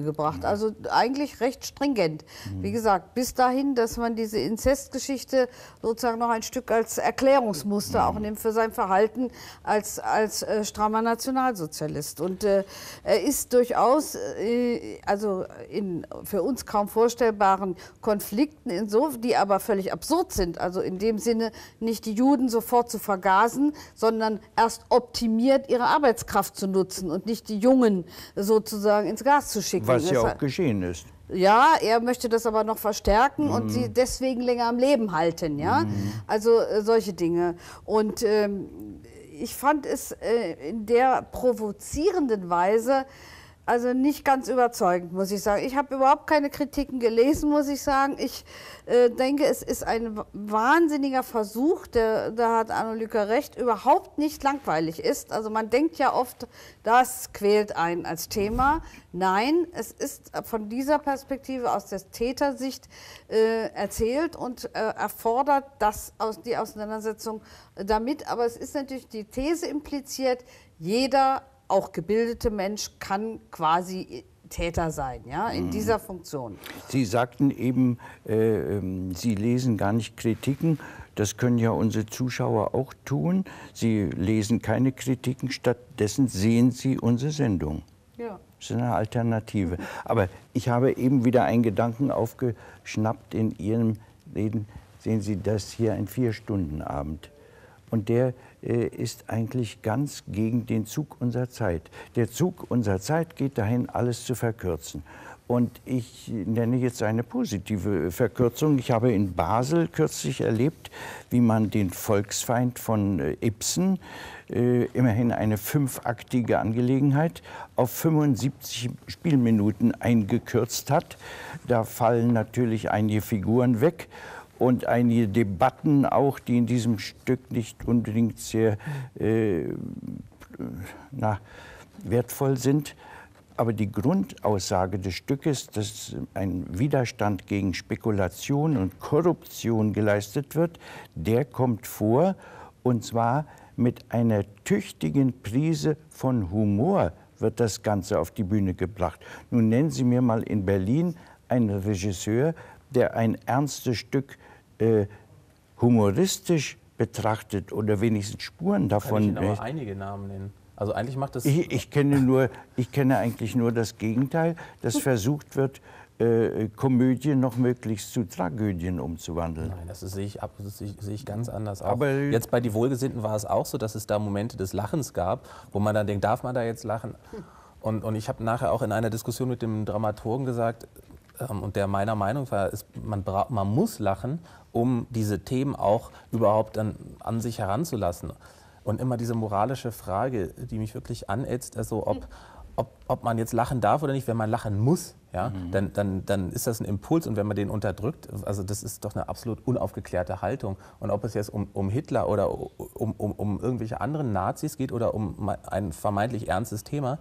gebracht. Also eigentlich recht stringent. Wie gesagt, bis dahin, dass man diese Inzestgeschichte sozusagen noch ein Stück als Erklärungsmuster auch nimmt für sein Verhalten als, als äh, strammer Nationalsozialist. Und äh, er ist durchaus, äh, also in für uns kaum vorstellbaren Konflikten, inso, die aber völlig absurd sind, also in dem Sinne nicht die Juden sofort zu vergasen, sondern erst optimiert ihre Arbeitskraft zu nutzen und nicht die Jungen sozusagen ins Gas zu schicken. Was ja auch geschehen ist. Ja, er möchte das aber noch verstärken mhm. und sie deswegen länger am Leben halten. Ja? Mhm. Also äh, solche Dinge. Und ähm, ich fand es äh, in der provozierenden Weise also nicht ganz überzeugend, muss ich sagen. Ich habe überhaupt keine Kritiken gelesen, muss ich sagen. Ich äh, denke, es ist ein wahnsinniger Versuch, der, da hat Arno Lücker recht, überhaupt nicht langweilig ist. Also man denkt ja oft, das quält einen als Thema. Nein, es ist von dieser Perspektive aus der Tätersicht äh, erzählt und äh, erfordert das aus, die Auseinandersetzung damit. Aber es ist natürlich die These impliziert, jeder auch gebildete Mensch kann quasi Täter sein, ja, in dieser Funktion. Sie sagten eben, äh, Sie lesen gar nicht Kritiken. Das können ja unsere Zuschauer auch tun. Sie lesen keine Kritiken, stattdessen sehen Sie unsere Sendung. Ja. Das ist eine Alternative. Aber ich habe eben wieder einen Gedanken aufgeschnappt in Ihrem Reden. Sehen Sie, das hier ein Vier-Stunden-Abend. Und der äh, ist eigentlich ganz gegen den Zug unserer Zeit. Der Zug unserer Zeit geht dahin, alles zu verkürzen. Und ich nenne jetzt eine positive Verkürzung. Ich habe in Basel kürzlich erlebt, wie man den Volksfeind von äh, Ibsen, äh, immerhin eine fünfaktige Angelegenheit, auf fünfundsiebzig Spielminuten eingekürzt hat. Da fallen natürlich einige Figuren weg. Und einige Debatten auch, die in diesem Stück nicht unbedingt sehr äh, na, wertvoll sind. Aber die Grundaussage des Stückes, dass ein Widerstand gegen Spekulation und Korruption geleistet wird, der kommt vor, und zwar mit einer tüchtigen Prise von Humor wird das Ganze auf die Bühne gebracht. Nun nennen Sie mir mal in Berlin einen Regisseur, der ein ernstes Stück äh, humoristisch betrachtet oder wenigstens Spuren davon. Kann ich Ihnen aber einige Namen nennen. Also eigentlich macht das. Ich, ich kenne nur, ich kenne eigentlich nur das Gegenteil, dass versucht wird, äh, Komödien noch möglichst zu Tragödien umzuwandeln. Nein, das sehe ich, ab, das sehe ich, sehe ich ganz anders. Auch Aber jetzt bei Die Wohlgesinnten war es auch so, dass es da Momente des Lachens gab, wo man dann denkt, darf man da jetzt lachen? Und, und ich habe nachher auch in einer Diskussion mit dem Dramaturgen gesagt, und der meiner Meinung war, ist, man, man muss lachen, um diese Themen auch überhaupt an, an sich heranzulassen. Und immer diese moralische Frage, die mich wirklich anätzt, also ob, ob, ob man jetzt lachen darf oder nicht. Wenn man lachen muss, ja, mhm. dann, dann, dann ist das ein Impuls, und wenn man den unterdrückt, also das ist doch eine absolut unaufgeklärte Haltung. Und ob es jetzt um, um Hitler oder um, um, um irgendwelche anderen Nazis geht oder um ein vermeintlich ernstes Thema,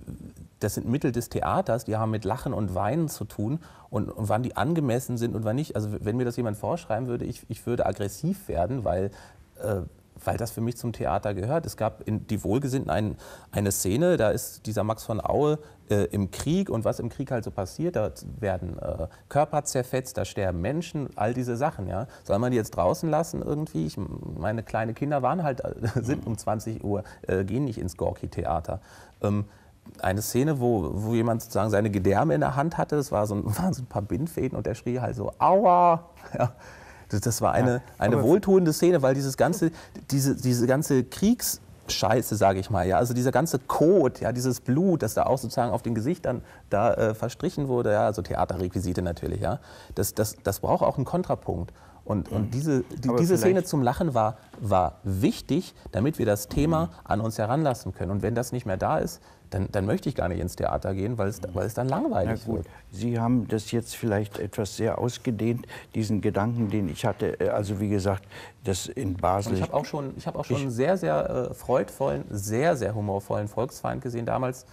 das sind Mittel des Theaters, die haben mit Lachen und Weinen zu tun, und, und wann die angemessen sind und wann nicht. Also wenn mir das jemand vorschreiben würde, ich, ich würde aggressiv werden, weil, äh, weil das für mich zum Theater gehört. Es gab in Die Wohlgesinnten ein, eine Szene, da ist dieser Max von Aue äh, im Krieg, und was im Krieg halt so passiert, da werden äh, Körper zerfetzt, da sterben Menschen, all diese Sachen. Ja. Soll man die jetzt draußen lassen irgendwie? Ich, meine kleine Kinder waren halt, sind um zwanzig Uhr, äh, gehen nicht ins Gorki-Theater. Ähm, Eine Szene, wo, wo jemand sozusagen seine Gedärme in der Hand hatte, das war so ein, waren so ein paar Bindfäden, und der schrie halt so, aua! Ja, das, das war eine, ja, eine wohltuende Szene, weil dieses ganze, diese, diese ganze Kriegsscheiße, sage ich mal, ja, also dieser ganze Kot, ja, dieses Blut, das da auch sozusagen auf den Gesichtern da äh, verstrichen wurde, ja, also Theaterrequisite natürlich, ja, das, das, das braucht auch einen Kontrapunkt. Und, und diese, die, diese Szene zum Lachen war, war wichtig, damit wir das Thema an uns heranlassen können. Und wenn das nicht mehr da ist, dann, dann möchte ich gar nicht ins Theater gehen, weil es, weil es dann langweilig wird. Sie haben das jetzt vielleicht etwas sehr ausgedehnt, diesen Gedanken, den ich hatte. Also wie gesagt, das in Basel. Und ich habe auch schon, ich habe auch schon einen sehr, sehr äh, freudvollen, sehr, sehr humorvollen Volksfeind gesehen damals.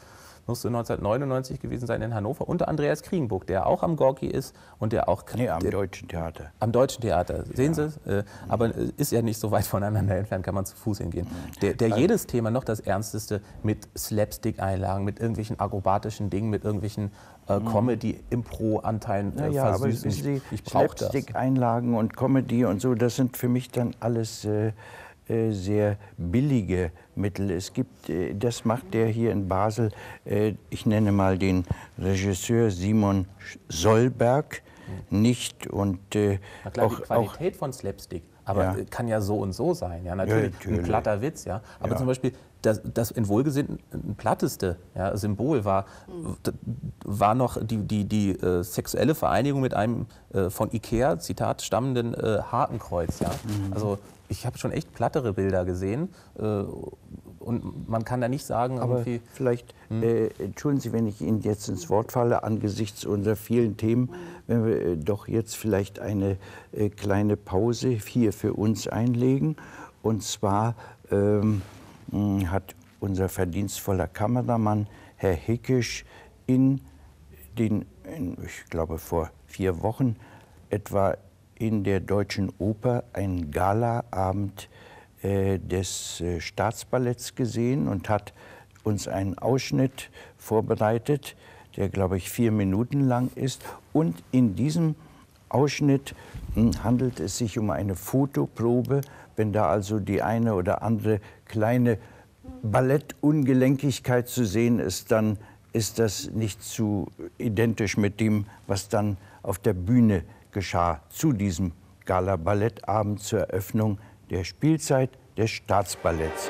musste neunzehnhundertneunundneunzig gewesen sein in Hannover, unter Andreas Krienburg, der auch am Gorki ist und der auch... Nee, am der, Deutschen Theater. Am Deutschen Theater, sehen ja. Sie? Äh, aber ist ja nicht so weit voneinander entfernt, kann man zu Fuß hingehen. Der, der jedes Thema, noch das Ernsteste, mit Slapstick-Einlagen, mit irgendwelchen akrobatischen Dingen, mit irgendwelchen äh, Comedy-Impro-Anteilen äh, ja, aber versüßen. Sie, ich ich brauche das. Slapstick-Einlagen und Comedy und so, das sind für mich dann alles äh, äh, sehr billige Mittel. Es gibt, äh, das macht der hier in Basel, äh, ich nenne mal den Regisseur Simon Sollberg, nicht und äh, Na klar, auch, die Qualität auch, von Slapstick, aber ja. kann ja so und so sein. Ja, natürlich, Ja, natürlich. Ein platter Witz, ja. Aber ja. zum Beispiel das, das in Wohlgesinnten platteste ja, Symbol war, mhm. war noch die, die, die äh, sexuelle Vereinigung mit einem äh, von Ikea, Zitat, stammenden äh, Hakenkreuz. Ja. Mhm. Also ich habe schon echt plattere Bilder gesehen. Äh, Und man kann da nicht sagen, aber irgendwie... vielleicht, hm? äh, entschuldigen Sie, wenn ich Ihnen jetzt ins Wort falle, angesichts unserer vielen Themen, wenn wir äh, doch jetzt vielleicht eine äh, kleine Pause hier für uns einlegen. Und zwar ähm, mh, hat unser verdienstvoller Kameramann, Herr Hickisch, in den, in, ich glaube vor vier Wochen, etwa in der Deutschen Oper einen Galaabend des Staatsballetts gesehen und hat uns einen Ausschnitt vorbereitet, der, glaube ich, vier Minuten lang ist. Und in diesem Ausschnitt handelt es sich um eine Fotoprobe. Wenn da also die eine oder andere kleine Balletungelenkigkeit zu sehen ist, dann ist das nicht zu identisch mit dem, was dann auf der Bühne geschah zu diesem Gala-Ballettabend zur Eröffnung der Spielzeit des Staatsballetts.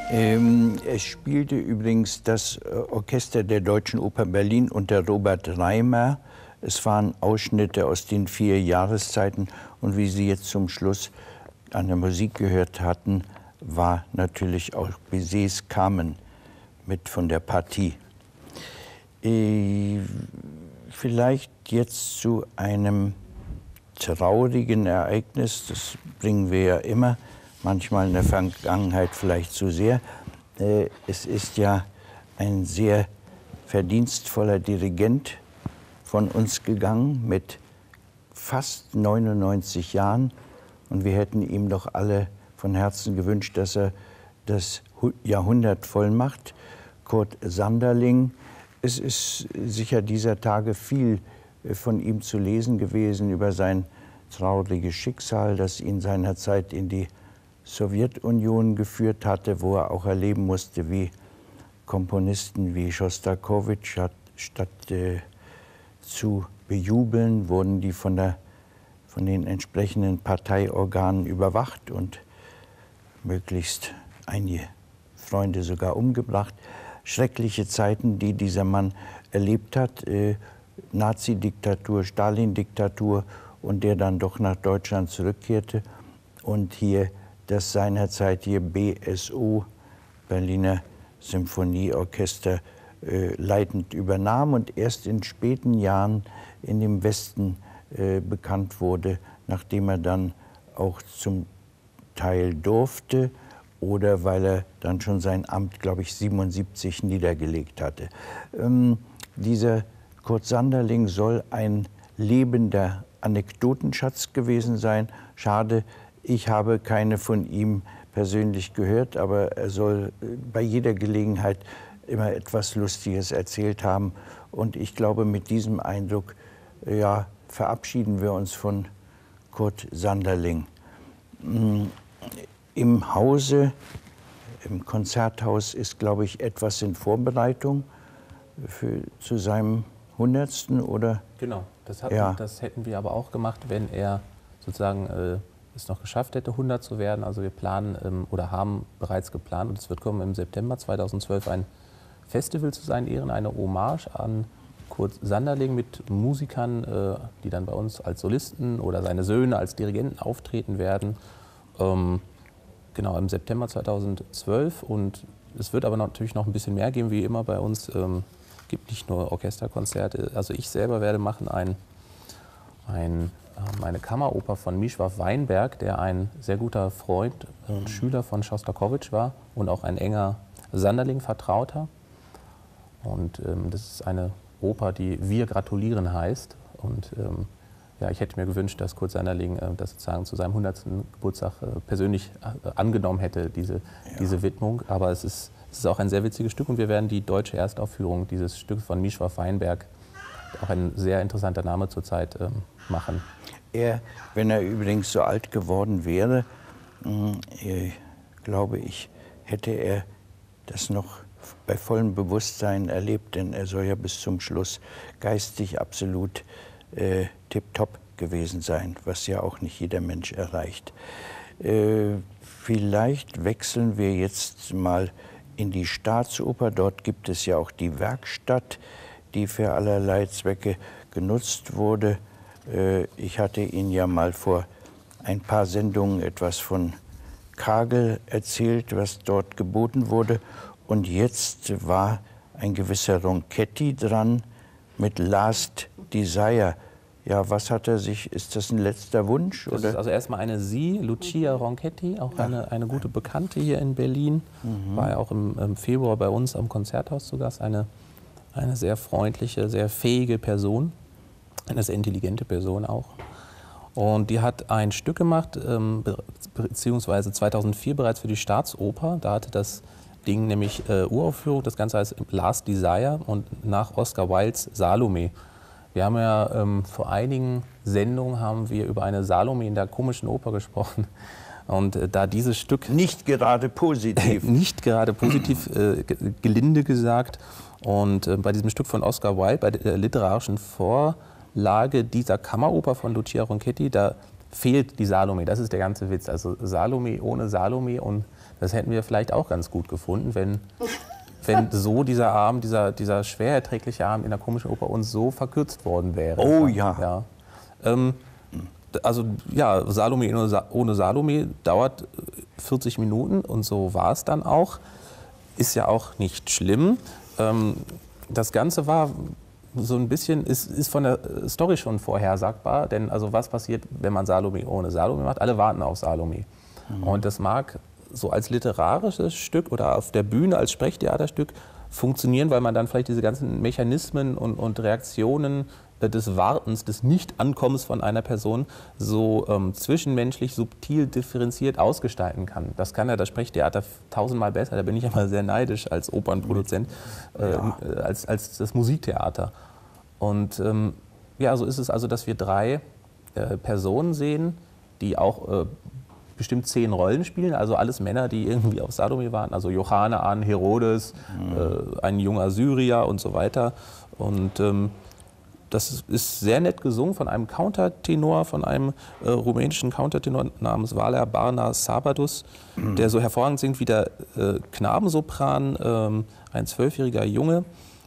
Ähm, es spielte übrigens das Orchester der Deutschen Oper Berlin unter Robert Reimer. Es waren Ausschnitte aus den vier Jahreszeiten und wie Sie jetzt zum Schluss an der Musik gehört hatten, war natürlich auch Bizets Carmen mit von der Partie. Äh, vielleicht jetzt zu einem traurigen Ereignis, das bringen wir ja immer, manchmal in der Vergangenheit vielleicht zu sehr. Äh, es ist ja ein sehr verdienstvoller Dirigent von uns gegangen mit fast neunundneunzig Jahren. Und wir hätten ihm doch alle von Herzen gewünscht, dass er das Jahrhundert voll macht. Kurt Sanderling. Es ist sicher dieser Tage viel von ihm zu lesen gewesen über sein trauriges Schicksal, das ihn seinerzeit in die Sowjetunion geführt hatte, wo er auch erleben musste, wie Komponisten wie Schostakowitsch, hat, statt äh, zu bejubeln, wurden die von, der, von den entsprechenden Parteiorganen überwacht und möglichst einige Freunde sogar umgebracht. Schreckliche Zeiten, die dieser Mann erlebt hat, äh, Nazi-Diktatur, Stalin-Diktatur, und der dann doch nach Deutschland zurückkehrte und hier das seinerzeitige B S O, Berliner Symphonieorchester, äh, leitend übernahm und erst in späten Jahren in dem Westen äh, bekannt wurde, nachdem er dann auch zum Teil durfte oder weil er dann schon sein Amt, glaube ich, siebenundsiebzig niedergelegt hatte. Ähm, dieser Kurt Sanderling soll ein lebender Anekdotenschatz gewesen sein. Schade, ich habe keine von ihm persönlich gehört, aber er soll bei jeder Gelegenheit immer etwas Lustiges erzählt haben. Und ich glaube, mit diesem Eindruck ja, verabschieden wir uns von Kurt Sanderling. Im Hause, im Konzerthaus ist, glaube ich, etwas in Vorbereitung für, zu seinem hundertsten oder? Genau, das, hatten, ja. das hätten wir aber auch gemacht, wenn er sozusagen äh, es noch geschafft hätte, hundert zu werden. Also wir planen ähm, oder haben bereits geplant, und es wird kommen im September zweitausendzwölf ein Festival zu seinen Ehren, eine Hommage an Kurt Sanderling mit Musikern, äh, die dann bei uns als Solisten oder seine Söhne als Dirigenten auftreten werden. Ähm, genau, im September zweitausendzwölf, und es wird aber natürlich noch ein bisschen mehr geben, wie immer bei uns. Ähm, Es gibt nicht nur Orchesterkonzerte. Also ich selber werde machen ein, ein, eine Kammeroper von Mieczysław Weinberg, der ein sehr guter Freund und mhm. Schüler von Schostakowitsch war und auch ein enger Sanderling-Vertrauter. Und ähm, das ist eine Oper, die Wir gratulieren heißt. Und ähm, ja, ich hätte mir gewünscht, dass Kurt Sanderling äh, das sozusagen zu seinem hundertsten Geburtstag äh, persönlich äh, angenommen hätte, diese, ja. diese Widmung. Aber es ist Es ist auch ein sehr witziges Stück und wir werden die deutsche Erstaufführung dieses Stücks von Mieczysław Weinberg, auch ein sehr interessanter Name zurzeit, ähm, machen. Er, wenn er übrigens so alt geworden wäre, äh, glaube ich, hätte er das noch bei vollem Bewusstsein erlebt, denn er soll ja bis zum Schluss geistig absolut äh, tipptopp gewesen sein, was ja auch nicht jeder Mensch erreicht. Äh, vielleicht wechseln wir jetzt mal in die Staatsoper. Dort gibt es ja auch die Werkstatt, die für allerlei Zwecke genutzt wurde. Ich hatte Ihnen ja mal vor ein paar Sendungen etwas von Kagel erzählt, was dort geboten wurde. Und jetzt war ein gewisser Ronchetti dran mit Last Desire. Ja, was hat er sich, ist das ein letzter Wunsch? Das oder? ist also erstmal eine Sie, Lucia Ronchetti, auch eine, eine gute Bekannte hier in Berlin. Mhm. War ja auch im, im Februar bei uns am Konzerthaus zu Gast. Eine, eine sehr freundliche, sehr fähige Person, eine sehr intelligente Person auch. Und die hat ein Stück gemacht, ähm, be beziehungsweise zweitausendvier bereits für die Staatsoper. Da hatte das Ding nämlich äh, Uraufführung, das Ganze heißt Last Desire und nach Oscar Wildes Salome. Wir haben ja ähm, vor einigen Sendungen haben wir über eine Salome in der komischen Oper gesprochen. Und äh, da dieses Stück... Nicht gerade positiv. nicht gerade positiv, äh, gelinde gesagt. Und äh, bei diesem Stück von Oscar Wilde, bei der literarischen Vorlage dieser Kammeroper von Lucia Ronchetti, da fehlt die Salome. Das ist der ganze Witz. Also Salome ohne Salome, und das hätten wir vielleicht auch ganz gut gefunden, wenn, wenn so dieser Abend, dieser, dieser schwer erträgliche Abend in der Komischen Oper uns so verkürzt worden wäre. Oh ja. ja. Ähm, also ja, Salome ohne Salome dauert vierzig Minuten, und so war es dann auch. Ist ja auch nicht schlimm. Ähm, das Ganze war so ein bisschen, ist, ist von der Story schon vorhersagbar, denn also was passiert, wenn man Salome ohne Salome macht? Alle warten auf Salome. Mhm. Und das mag so als literarisches Stück oder auf der Bühne als Sprechtheaterstück funktionieren, weil man dann vielleicht diese ganzen Mechanismen und, und Reaktionen des Wartens, des Nicht-Ankommens von einer Person so ähm, zwischenmenschlich, subtil, differenziert ausgestalten kann. Das kann ja das Sprechtheater tausendmal besser, da bin ich immer sehr neidisch als Opernproduzent, äh, ja. als, als das Musiktheater. Und ähm, ja, so ist es also, dass wir drei äh, Personen sehen, die auch äh, bestimmt zehn Rollen spielen, also alles Männer, die irgendwie auf Salome waren, also Johanne an Herodes, mhm. äh, ein junger Syrier und so weiter. Und ähm, das ist sehr nett gesungen von einem Countertenor, von einem äh, rumänischen Countertenor namens Valer Barna Sabadus, mhm. der so hervorragend singt wie der äh, Knabensopran, ähm, ein zwölfjähriger Junge.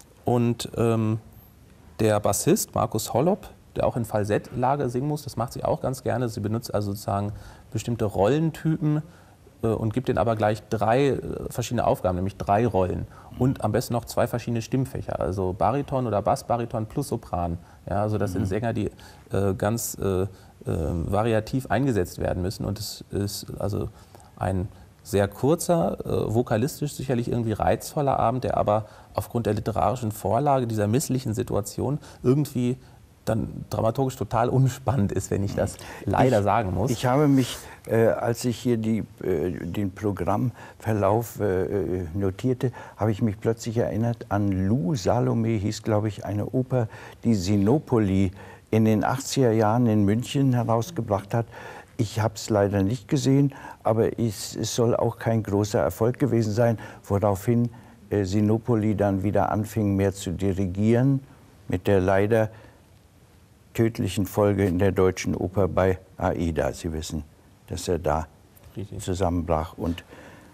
Und ähm, der Bassist Markus Hollop, der auch in Falsettlage singen muss, das macht sie auch ganz gerne. Sie benutzt also sozusagen bestimmte Rollentypen äh, und gibt denen aber gleich drei äh, verschiedene Aufgaben, nämlich drei Rollen. Und am besten noch zwei verschiedene Stimmfächer, also Bariton oder Bassbariton plus Sopran. Ja, also das sind Sänger, die äh, ganz äh, äh, variativ eingesetzt werden müssen. Und es ist also ein sehr kurzer, äh, vokalistisch sicherlich irgendwie reizvoller Abend, der aber aufgrund der literarischen Vorlage dieser misslichen Situation irgendwie dann dramaturgisch total unspannend ist, wenn ich das leider ich, sagen muss. Ich habe mich, äh, als ich hier die, äh, den Programmverlauf äh, notierte, habe ich mich plötzlich erinnert an Lou Salome, hieß, glaube ich, eine Oper, die Sinopoli in den achtziger Jahren in München herausgebracht hat. Ich habe es leider nicht gesehen, aber es, es soll auch kein großer Erfolg gewesen sein, woraufhin äh, Sinopoli dann wieder anfing, mehr zu dirigieren, mit der leider tödlichen Folge in der Deutschen Oper bei Aida. Sie wissen, dass er da Richtig. zusammenbrach und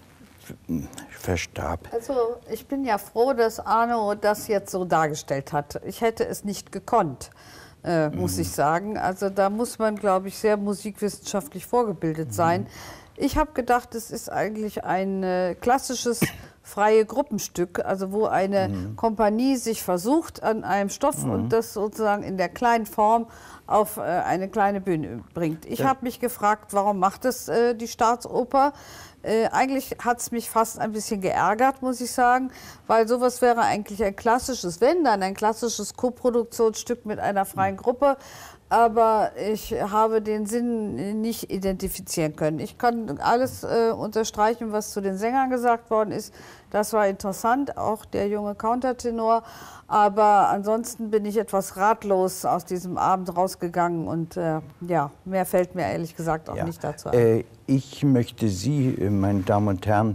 verstarb. Also ich bin ja froh, dass Arno das jetzt so dargestellt hat. Ich hätte es nicht gekonnt, äh, muss mhm. ich sagen. Also da muss man, glaube ich, sehr musikwissenschaftlich vorgebildet mhm. sein. Ich habe gedacht, es ist eigentlich ein äh, klassisches freie Gruppenstück, also wo eine mhm. Kompanie sich versucht an einem Stoff mhm. und das sozusagen in der kleinen Form auf äh, eine kleine Bühne bringt. Ich ja. habe mich gefragt, warum macht das äh, die Staatsoper? Äh, eigentlich hat es mich fast ein bisschen geärgert, muss ich sagen, weil sowas wäre eigentlich ein klassisches, wenn dann ein klassisches Koproduktionsstück mit einer freien Gruppe. Aber ich habe den Sinn nicht identifizieren können. Ich kann alles äh, unterstreichen, was zu den Sängern gesagt worden ist. Das war interessant, auch der junge Countertenor. Aber ansonsten bin ich etwas ratlos aus diesem Abend rausgegangen. Und äh, ja, mehr fällt mir ehrlich gesagt auch ja. nicht dazu ein. Äh, ich möchte Sie, meine Damen und Herren,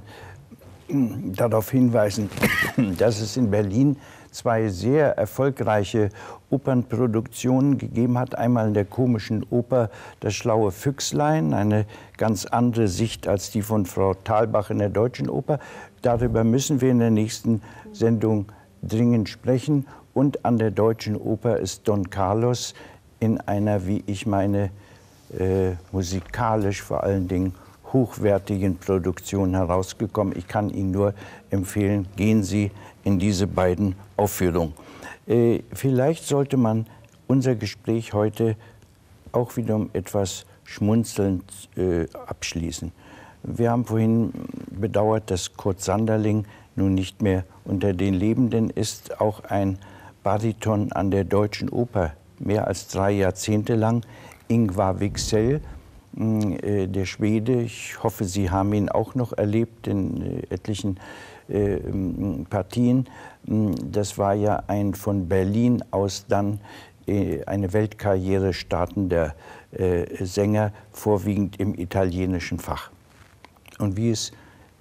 darauf hinweisen, dass es in Berlin zwei sehr erfolgreiche Opernproduktionen gegeben hat. Einmal in der Komischen Oper Das schlaue Füchslein, eine ganz andere Sicht als die von Frau Thalbach in der Deutschen Oper. Darüber müssen wir in der nächsten Sendung dringend sprechen. Und an der Deutschen Oper ist Don Carlos in einer, wie ich meine, äh, musikalisch vor allen Dingen hochwertigen Produktion herausgekommen. Ich kann Ihnen nur empfehlen, gehen Sie in diese beiden Aufführungen. Äh, vielleicht sollte man unser Gespräch heute auch wiederum etwas schmunzelnd äh, abschließen. Wir haben vorhin bedauert, dass Kurt Sanderling nun nicht mehr unter den Lebenden ist, auch ein Bariton an der Deutschen Oper, mehr als drei Jahrzehnte lang, Ingvar Wicksell, äh, der Schwede. Ich hoffe, Sie haben ihn auch noch erlebt in äh, etlichen äh, Partien. Das war ja ein von Berlin aus dann äh, eine Weltkarriere startender äh, Sänger, vorwiegend im italienischen Fach. Und wie es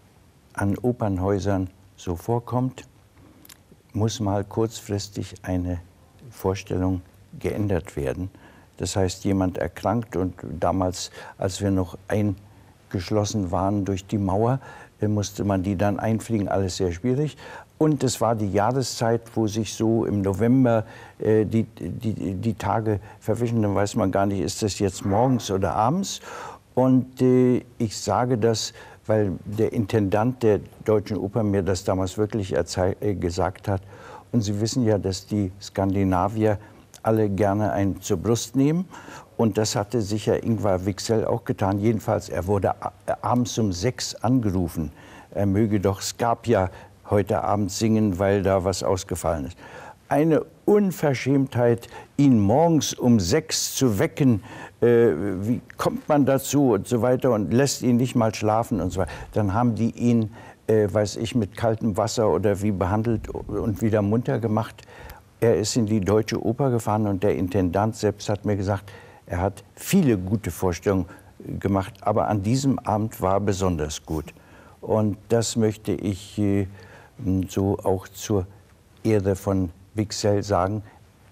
an Opernhäusern so vorkommt, muss mal kurzfristig eine Vorstellung geändert werden. Das heißt, jemand erkrankt und damals, als wir noch eingeschlossen waren durch die Mauer, musste man die dann einfliegen, alles sehr schwierig. Und es war die Jahreszeit, wo sich so im November äh, die, die, die Tage verwischen. Dann weiß man gar nicht, ist das jetzt morgens oder abends. Und äh, ich sage das, weil der Intendant der Deutschen Oper mir das damals wirklich äh, gesagt hat. Und Sie wissen ja, dass die Skandinavier alle gerne einen zur Brust nehmen. Und das hatte sicher Ingvar Wicksell auch getan. Jedenfalls, er wurde abends um sechs angerufen. Er möge doch Scapia heute Abend singen, weil da was ausgefallen ist. Eine Unverschämtheit, ihn morgens um sechs zu wecken. Äh, wie kommt man dazu und so weiter und lässt ihn nicht mal schlafen und so weiter. Dann haben die ihn, äh, weiß ich, mit kaltem Wasser oder wie behandelt und wieder munter gemacht. Er ist in die Deutsche Oper gefahren und der Intendant selbst hat mir gesagt, er hat viele gute Vorstellungen gemacht, aber an diesem Abend war besonders gut. Und das möchte ich äh, so auch zur Ehre von Wicksell sagen.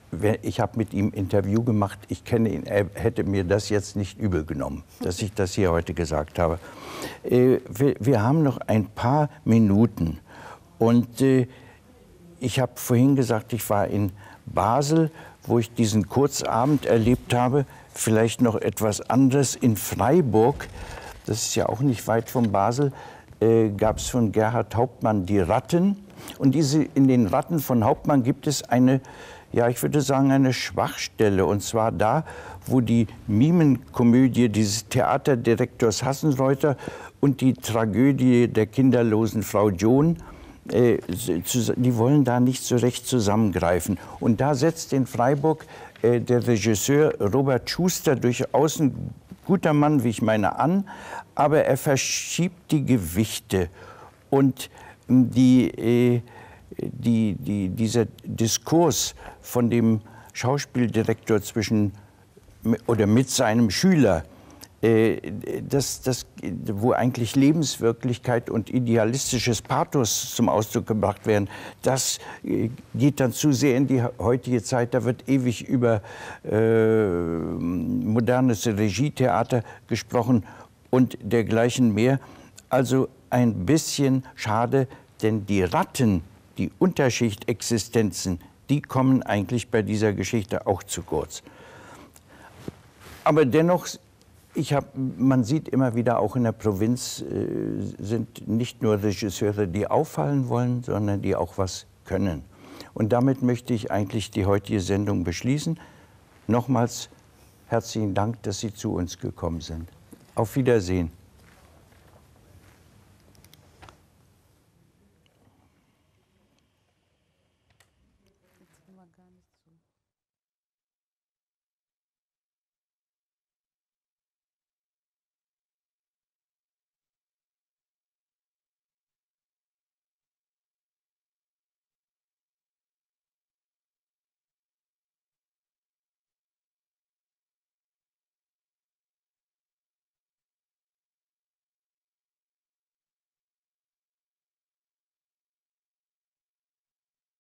Ich habe mit ihm ein Interview gemacht. Ich kenne ihn, er hätte mir das jetzt nicht übel genommen, dass ich das hier heute gesagt habe. Äh, wir, wir haben noch ein paar Minuten. Und äh, ich habe vorhin gesagt, ich war in Basel, wo ich diesen Kurzabend erlebt habe. Vielleicht noch etwas anderes in Freiburg. Das ist ja auch nicht weit von Basel. Äh, gab es von Gerhard Hauptmann die Ratten. Und diese, in den Ratten von Hauptmann gibt es eine, ja, ich würde sagen, eine Schwachstelle. Und zwar da, wo die Mimenkomödie dieses Theaterdirektors Hassenreuter und die Tragödie der kinderlosen Frau John, äh, die wollen da nicht so recht zusammengreifen. Und da setzt in Freiburg äh, der Regisseur Robert Schuster, durchaus ein guter Mann, wie ich meine, an, aber er verschiebt die Gewichte. Und die, äh, die, die, dieser Diskurs von dem Schauspieldirektor zwischen oder mit seinem Schüler, äh, das, das, wo eigentlich Lebenswirklichkeit und idealistisches Pathos zum Ausdruck gebracht werden, das äh, geht dann zu sehr in die heutige Zeit. Da wird ewig über äh, modernes Regietheater gesprochen und dergleichen mehr. Also ein bisschen schade, denn die Ratten, die Unterschichtexistenzen, die kommen eigentlich bei dieser Geschichte auch zu kurz. Aber dennoch, ich hab, man sieht immer wieder, auch in der Provinz äh, sind nicht nur Regisseure, die auffallen wollen, sondern die auch was können. Und damit möchte ich eigentlich die heutige Sendung beschließen. Nochmals herzlichen Dank, dass Sie zu uns gekommen sind. Auf Wiedersehen.